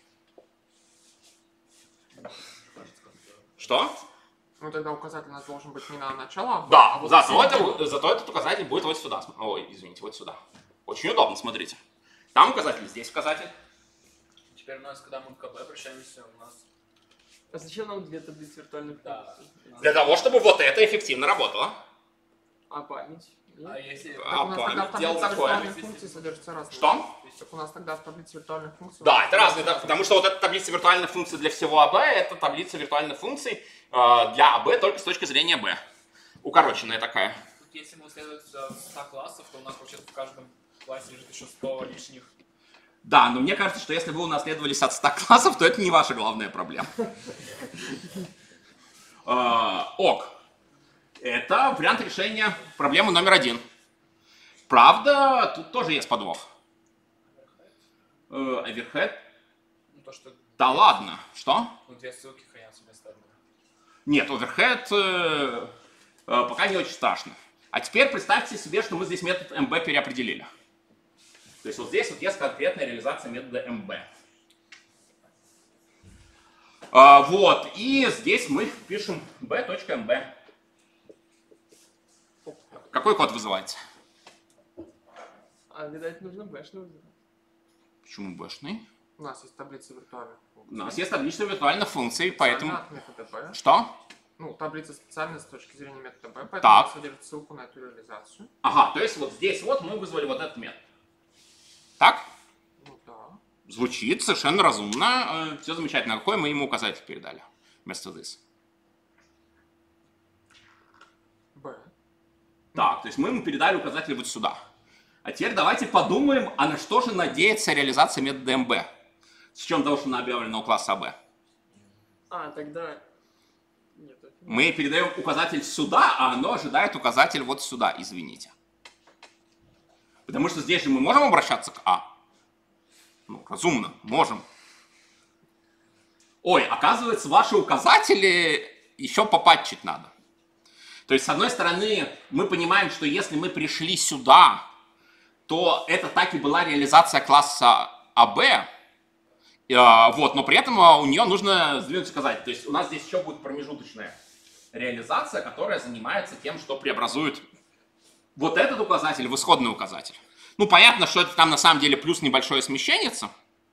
Что? Ну тогда указатель у нас должен быть не на начало, а Да, вот зато этот указатель будет вот сюда. Ой, извините, вот сюда. Очень удобно, смотрите. Там указатель, здесь указатель. Теперь у нас, когда мы к КБ обращаемся, у нас... А зачем нам две таблицы виртуальных функций? Для того, чтобы вот это эффективно работало. А память? Нет? А если... Так у нас тогда в дело таблице такое. виртуальных функций содержатся разные. Что? Так у нас тогда в таблице виртуальных функций... Да, это разные, потому что вот эта таблица виртуальных функций для всего АБ, это таблица виртуальных функций для АБ только с точки зрения Б. Укороченная такая. Если мы следуем 100 классов, то у нас, получается, в каждом классе лежит еще 100 лишних. Да, но мне кажется, что если вы унаследовались от 100 классов, то это не ваша главная проблема. ок. Это вариант решения проблемы номер 1. Правда, тут тоже есть подвох. Оверхед? Ну, то, что... Да ладно, что? Ну, две ссылки хранятся вместо одной. Нет, оверхед пока не очень страшно. А теперь представьте себе, что мы здесь метод MB переопределили. То есть вот здесь вот есть конкретная реализация метода MB. Вот, и здесь мы пишем b.mb. Какой код вызывается? А, видать, нужно бэшный вызывать. Почему бэшный? У нас есть таблица виртуальных функций. У нас есть таблица виртуальных функций, поэтому... От метода B. Что? Ну, таблица специальная с точки зрения метода B, поэтому Так. она содержит ссылку на эту реализацию. Ага, то есть вот здесь вот мы вызвали вот этот метод. Так? Ну да. Звучит совершенно разумно. Все замечательно. Какой мы ему указатель передали вместо this? B. Так, то есть мы ему передали указатель вот сюда. А теперь давайте подумаем, а на что же надеется реализация метода MB? С чем должна объявлена у класса AB? А, тогда... Нет, это... Мы передаем указатель сюда, а оно ожидает указатель вот сюда, извините. Потому что здесь же мы можем обращаться к А. Ну, разумно, можем. Ой, оказывается, ваши указатели еще попатчить надо. То есть, с одной стороны, мы понимаем, что если мы пришли сюда, то это так и была реализация класса АБ. Вот, но при этом у нее нужно сдвинуть указатель. То есть у нас здесь еще будет промежуточная реализация, которая занимается тем, что преобразует вот этот указатель в исходный указатель. Ну, понятно, что это там на самом деле плюс небольшое смещенница.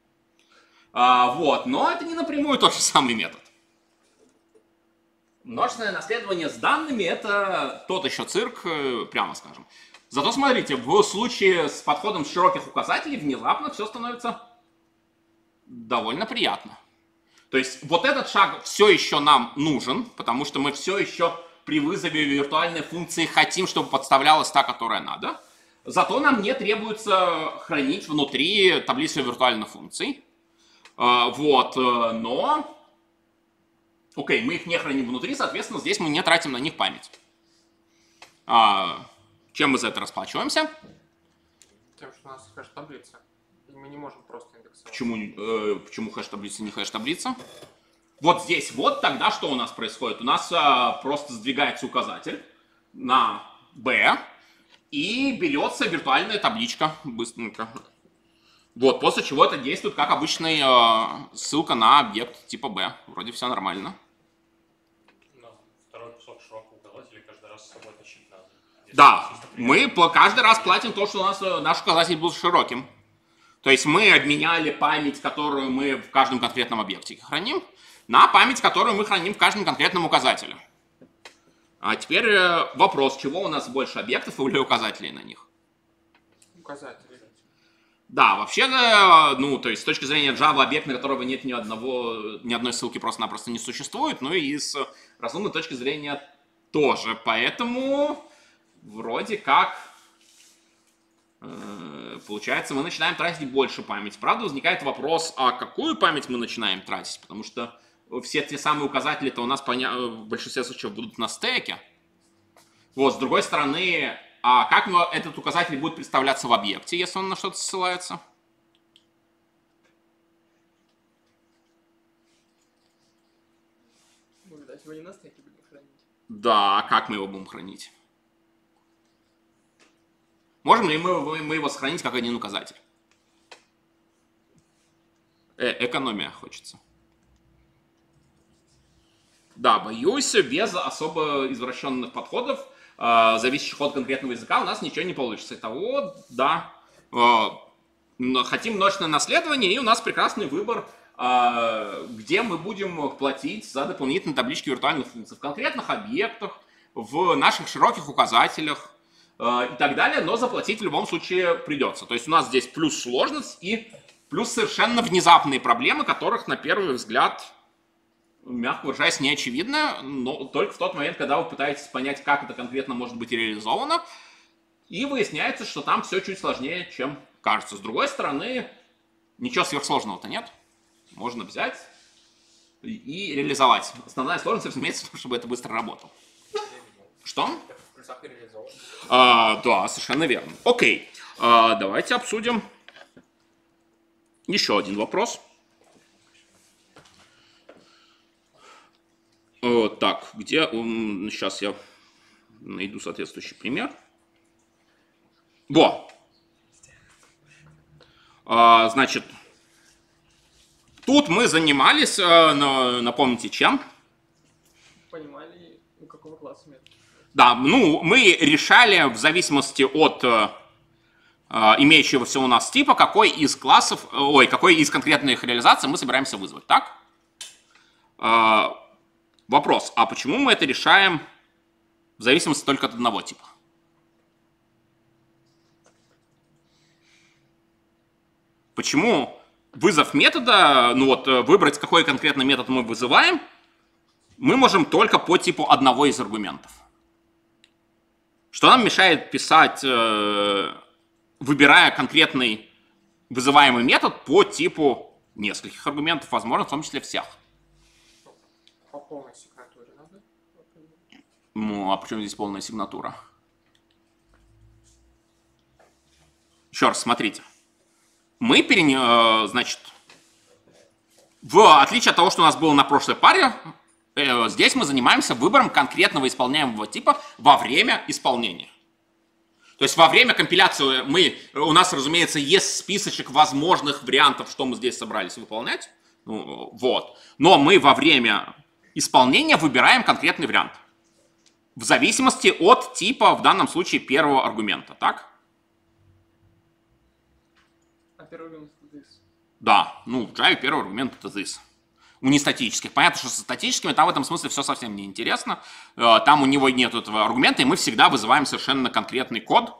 Вот, но это не напрямую тот же самый метод. Множественное наследование с данными — это тот еще цирк, прямо скажем. Зато смотрите, в случае с подходом широких указателей внезапно все становится довольно приятно. То есть вот этот шаг все еще нам нужен, потому что мы все еще при вызове виртуальной функции хотим, чтобы подставлялась та, которая надо. Зато нам не требуется хранить внутри таблицу виртуальных функций. Вот, но... Окей, мы их не храним внутри, соответственно, здесь мы не тратим на них память. Чем мы за это расплачиваемся? Тем, что у нас хэш-таблица. И мы не можем просто индексовать. Почему хэш-таблица не хэш-таблица? Вот здесь вот тогда что у нас происходит? У нас просто сдвигается указатель на B, и берется виртуальная табличка быстренько. Вот, после чего это действует как обычная ссылка на объект типа B. Вроде все нормально. Да, второй кусок широкого указателя каждый раз с собой тащить надо. Да, мы каждый раз платим то, что у нас наш указатель был широким. То есть мы обменяли память, которую мы в каждом конкретном объекте храним, на память, которую мы храним в каждом конкретном указателе. А теперь вопрос, чего у нас больше, объектов или указателей на них? Указатели. Да, вообще, ну, то есть с точки зрения Java объект, на которого нет ни одной ссылки просто-напросто не существует, ну и с разумной точки зрения тоже. Поэтому вроде как получается, мы начинаем тратить больше памяти. Правда, возникает вопрос, а какую память мы начинаем тратить? Потому что все те самые указатели-то у нас в большинстве случаев будут на стеке. Вот, с другой стороны, а как этот указатель будет представляться в объекте, если он на что-то ссылается? Ну, видать, его не на стеке будем хранить. Да, как мы его будем хранить? Можем ли мы его сохранить как один указатель? Экономия хочется. Да, боюсь, без особо извращенных подходов, зависящих от конкретного языка, у нас ничего не получится. Итого, да, хотим множественное наследование, и у нас прекрасный выбор, где мы будем платить за дополнительные таблички виртуальных функций в конкретных объектах, в наших широких указателях и так далее, но заплатить в любом случае придется. То есть у нас здесь плюс сложность и плюс совершенно внезапные проблемы, которых на первый взгляд, мягко выражаясь, не очевидно, но только в тот момент, когда вы пытаетесь понять, как это конкретно может быть реализовано, и выясняется, что там все чуть сложнее, чем кажется. С другой стороны, ничего сверхсложного-то нет. Можно взять и реализовать. Основная сложность, разумеется, в том, чтобы это быстро работало. Что? Да, совершенно верно. Окей, давайте обсудим еще один вопрос. Так, где... Сейчас я найду соответствующий пример. Во! Значит, тут мы занимались, напомните, чем? Понимали, у какого класса метод. Да, ну, мы решали в зависимости от имеющегося у нас типа, какой из классов, какой из конкретных реализаций мы собираемся вызвать, так? Вопрос, а почему мы это решаем в зависимости только от одного типа? Почему вызов метода, ну вот выбрать, какой конкретно метод мы вызываем, мы можем только по типу одного из аргументов? Что нам мешает писать, выбирая конкретный вызываемый метод по типу нескольких аргументов, возможно, в том числе всех? По полной сигнатуре надо? Ну, а почему здесь полная сигнатура? Еще раз, смотрите. Мы значит, в отличие от того, что у нас было на прошлой паре, здесь мы занимаемся выбором конкретного исполняемого типа во время исполнения. То есть во время компиляции у нас, разумеется, есть списочек возможных вариантов, что мы здесь собрались выполнять. Ну, вот. Но мы во время исполнения выбираем конкретный вариант. В зависимости от типа, в данном случае, первого аргумента. Так? А первый аргумент это this. Да. Ну, в Java первый аргумент это this. У нестатических. Понятно, что со статическими там в этом смысле все совсем неинтересно. Там у него нет этого аргумента, и мы всегда вызываем совершенно конкретный код.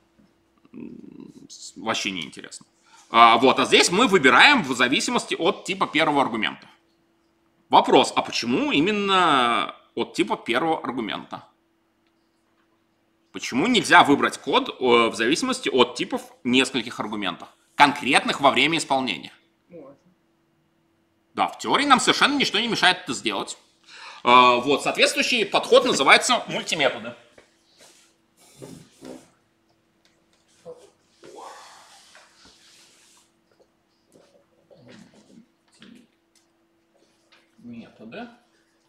Вообще неинтересно. Вот, а здесь мы выбираем в зависимости от типа первого аргумента. Вопрос, а почему именно от типа первого аргумента? Почему нельзя выбрать код в зависимости от типов нескольких аргументов, конкретных во время исполнения? Можно. Да, в теории нам совершенно ничто не мешает это сделать. Вот, соответствующий подход называется мультиметоды. Методы.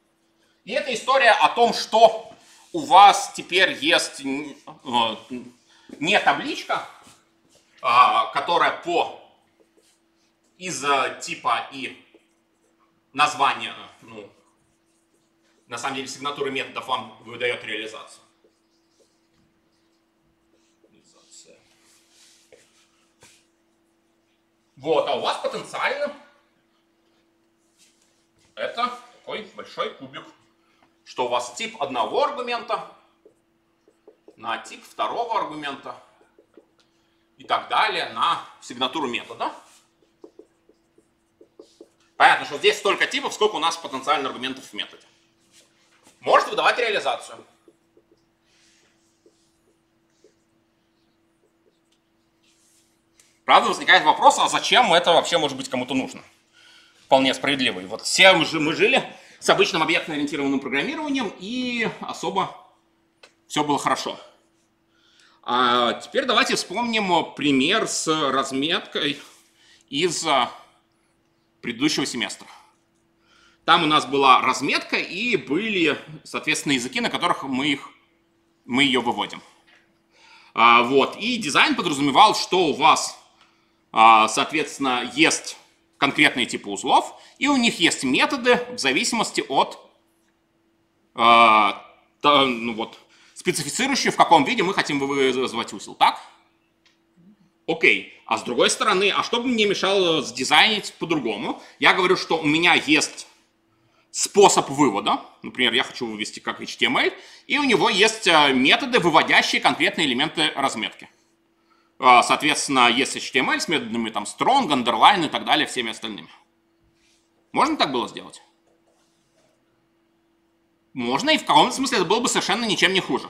И это история о том, что у вас теперь есть не табличка, которая из типа и названия, ну, на самом деле сигнатуры методов вам выдает реализацию. Вот, а у вас потенциально это такой большой кубик, что у вас тип одного аргумента на тип второго аргумента и так далее на сигнатуру метода. Понятно, что здесь столько типов, сколько у нас потенциально аргументов в методе. Может выдавать реализацию. Правда, возникает вопрос, а зачем это вообще может быть кому-то нужно? Вполне справедливый. Вот все мы жили с обычным объектно-ориентированным программированием, и особо все было хорошо. А теперь давайте вспомним пример с разметкой из предыдущего семестра. Там у нас была разметка, и были, соответственно, языки, на которых мы ее выводим. Вот. И дизайн подразумевал, что у вас, соответственно, есть конкретные типы узлов, и у них есть методы в зависимости от специфицирующие, в каком виде мы хотим вызвать узел. Так? Окей. А с другой стороны, а что бы мне мешало сдизайнить по-другому? Я говорю, что у меня есть способ вывода. Например, я хочу вывести как HTML, и у него есть методы, выводящие конкретные элементы разметки. Соответственно, есть HTML с методами там strong, underline и так далее, всеми остальными. Можно так было сделать? Можно, и в каком-то смысле это было бы совершенно ничем не хуже.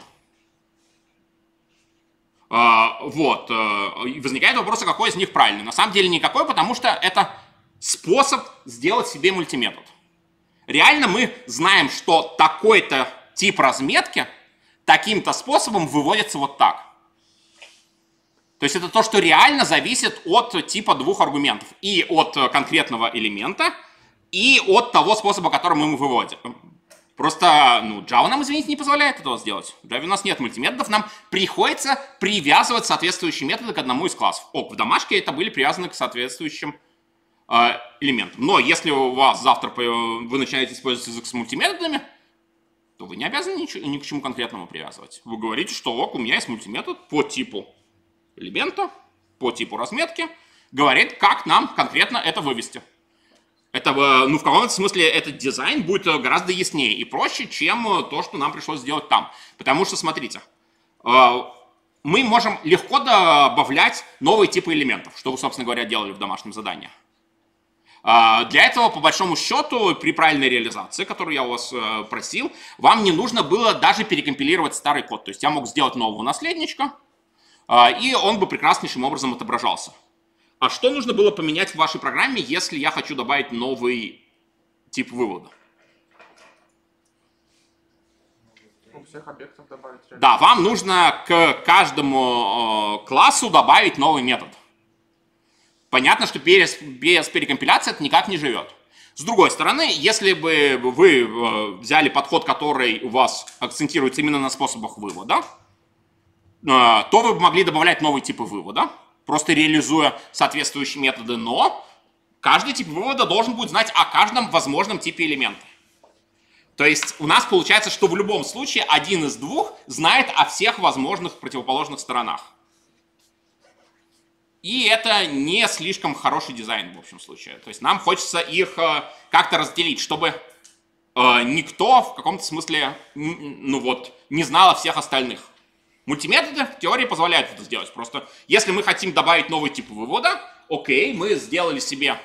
Вот. И возникает вопрос, а какой из них правильный? На самом деле никакой, потому что это способ сделать себе мультиметод. Реально мы знаем, что такой-то тип разметки таким-то способом выводится вот так. То есть это то, что реально зависит от типа двух аргументов. И от конкретного элемента, и от того способа, которым мы выводим. Просто, Java нам, извините, не позволяет этого сделать. В Java у нас нет мультиметодов, нам приходится привязывать соответствующие методы к одному из классов. В домашке это были привязаны к соответствующим элементам. Но если у вас завтра вы начинаете использовать язык с мультиметодами, то вы не обязаны ни к чему конкретному привязывать. Вы говорите, что у меня есть мультиметод по типу элемента, по типу разметки, говорит, как нам конкретно это вывести. Это, в каком-то смысле этот дизайн будет гораздо яснее и проще, чем то, что нам пришлось сделать там. Потому что, смотрите, мы можем легко добавлять новые типы элементов, что вы, собственно говоря, делали в домашнем задании. Для этого, по большому счету, при правильной реализации, которую я у вас просил, вам не нужно было даже перекомпилировать старый код. То есть я мог сделать нового наследничка, и он бы прекраснейшим образом отображался. А что нужно было поменять в вашей программе, если я хочу добавить новый тип вывода? У всех объектов добавить. Да, вам нужно к каждому классу добавить новый метод. Понятно, что без перекомпиляции это никак не живет. С другой стороны, если бы вы взяли подход, который у вас акцентируется именно на способах вывода, то вы бы могли добавлять новые типы вывода, просто реализуя соответствующие методы, но каждый тип вывода должен будет знать о каждом возможном типе элемента. То есть у нас получается, что в любом случае один из двух знает о всех возможных противоположных сторонах. И это не слишком хороший дизайн в общем случае. То есть нам хочется их как-то разделить, чтобы никто в каком-то смысле не знал о всех остальных. Мультиметоды в теории позволяют это сделать. Просто если мы хотим добавить новый тип вывода, окей, мы сделали себе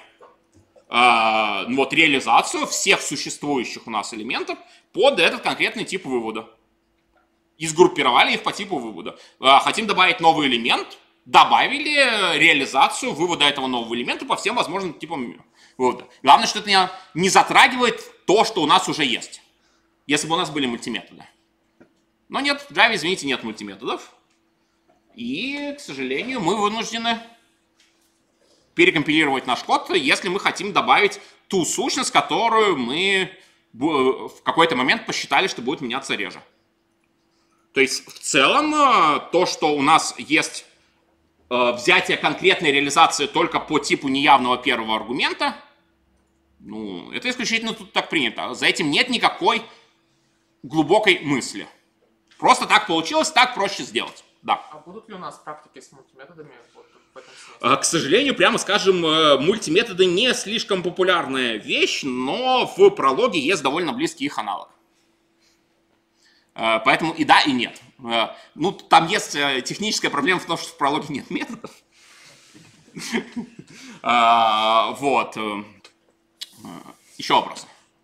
реализацию всех существующих у нас элементов под этот конкретный тип вывода. И сгруппировали их по типу вывода. Хотим добавить новый элемент, добавили реализацию вывода этого нового элемента по всем возможным типам вывода. Главное, что это не затрагивает то, что у нас уже есть. Если бы у нас были мультиметоды. Но нет, в Java, извините, нет мультиметодов. И, к сожалению, мы вынуждены перекомпилировать наш код, если мы хотим добавить ту сущность, которую мы в какой-то момент посчитали, что будет меняться реже. То есть в целом то, что у нас есть взятие конкретной реализации только по типу неявного первого аргумента, ну, это исключительно тут так принято. За этим нет никакой глубокой мысли. Просто так получилось, так проще сделать. Да. А будут ли у нас практики с мультиметодами вот в этом смысле? К сожалению, прямо скажем, мультиметоды не слишком популярная вещь, но в прологе есть довольно близкий их аналог. Поэтому и да, и нет. Ну, там есть техническая проблема в том, что в прологе нет методов. Вот. Еще вопрос.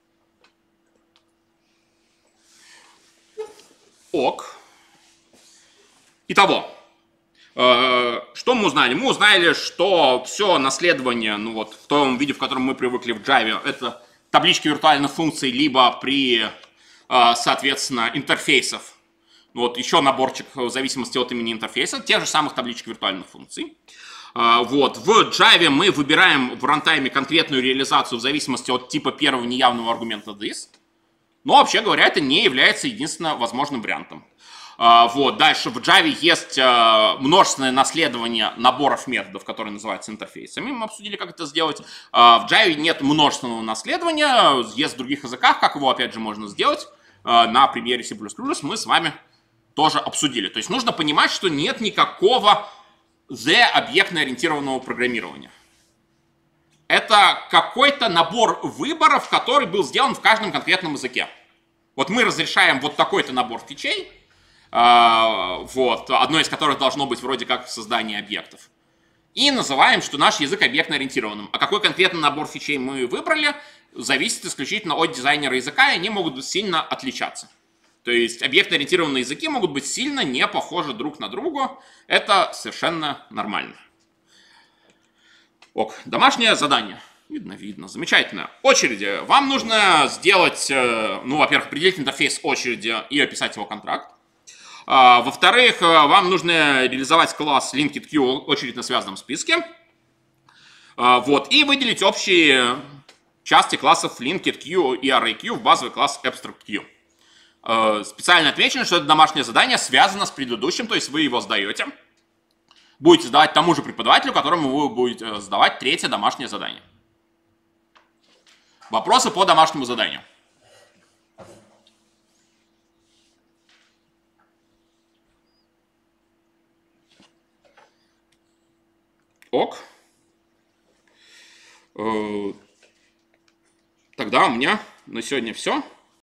Ок. Итого. Что мы узнали? Мы узнали, что все наследование, ну вот в том виде, в котором мы привыкли в Java, это таблички виртуальных функций, либо при, соответственно, интерфейсов. Вот еще наборчик в зависимости от имени интерфейса, тех же самых табличек виртуальных функций. Вот. В Java мы выбираем в рантайме конкретную реализацию в зависимости от типа первого неявного аргумента this. Но, вообще говоря, это не является единственно возможным вариантом. Вот. Дальше в Java есть множественное наследование наборов методов, которые называются интерфейсами. Мы обсудили, как это сделать. В Java нет множественного наследования. Есть в других языках, как его, опять же, можно сделать. На примере C++ мы с вами тоже обсудили. То есть нужно понимать, что нет никакого объектно-ориентированного программирования. Это какой-то набор выборов, который был сделан в каждом конкретном языке. Вот мы разрешаем вот такой-то набор фичей, вот, одно из которых должно быть вроде как создание объектов. И называем, что наш язык объектно-ориентированным. А какой конкретно набор фичей мы выбрали, зависит исключительно от дизайнера языка, и они могут сильно отличаться. То есть объектно-ориентированные языки могут быть сильно не похожи друг на друга. Это совершенно нормально. Ок, домашнее задание. Видно, замечательно. Очереди. Вам нужно сделать, ну, во-первых, определить интерфейс очереди и описать его контракт. Во-вторых, вам нужно реализовать класс LinkedQ, очередь на связанном списке. Вот, и выделить общие части классов LinkedQ и ArrayQ в базовый класс AbstractQ. Специально отмечено, что это домашнее задание связано с предыдущим, то есть вы его сдаете. Будете сдавать тому же преподавателю, которому вы будете сдавать третье домашнее задание. Вопросы по домашнему заданию? Ок. Тогда у меня на сегодня все.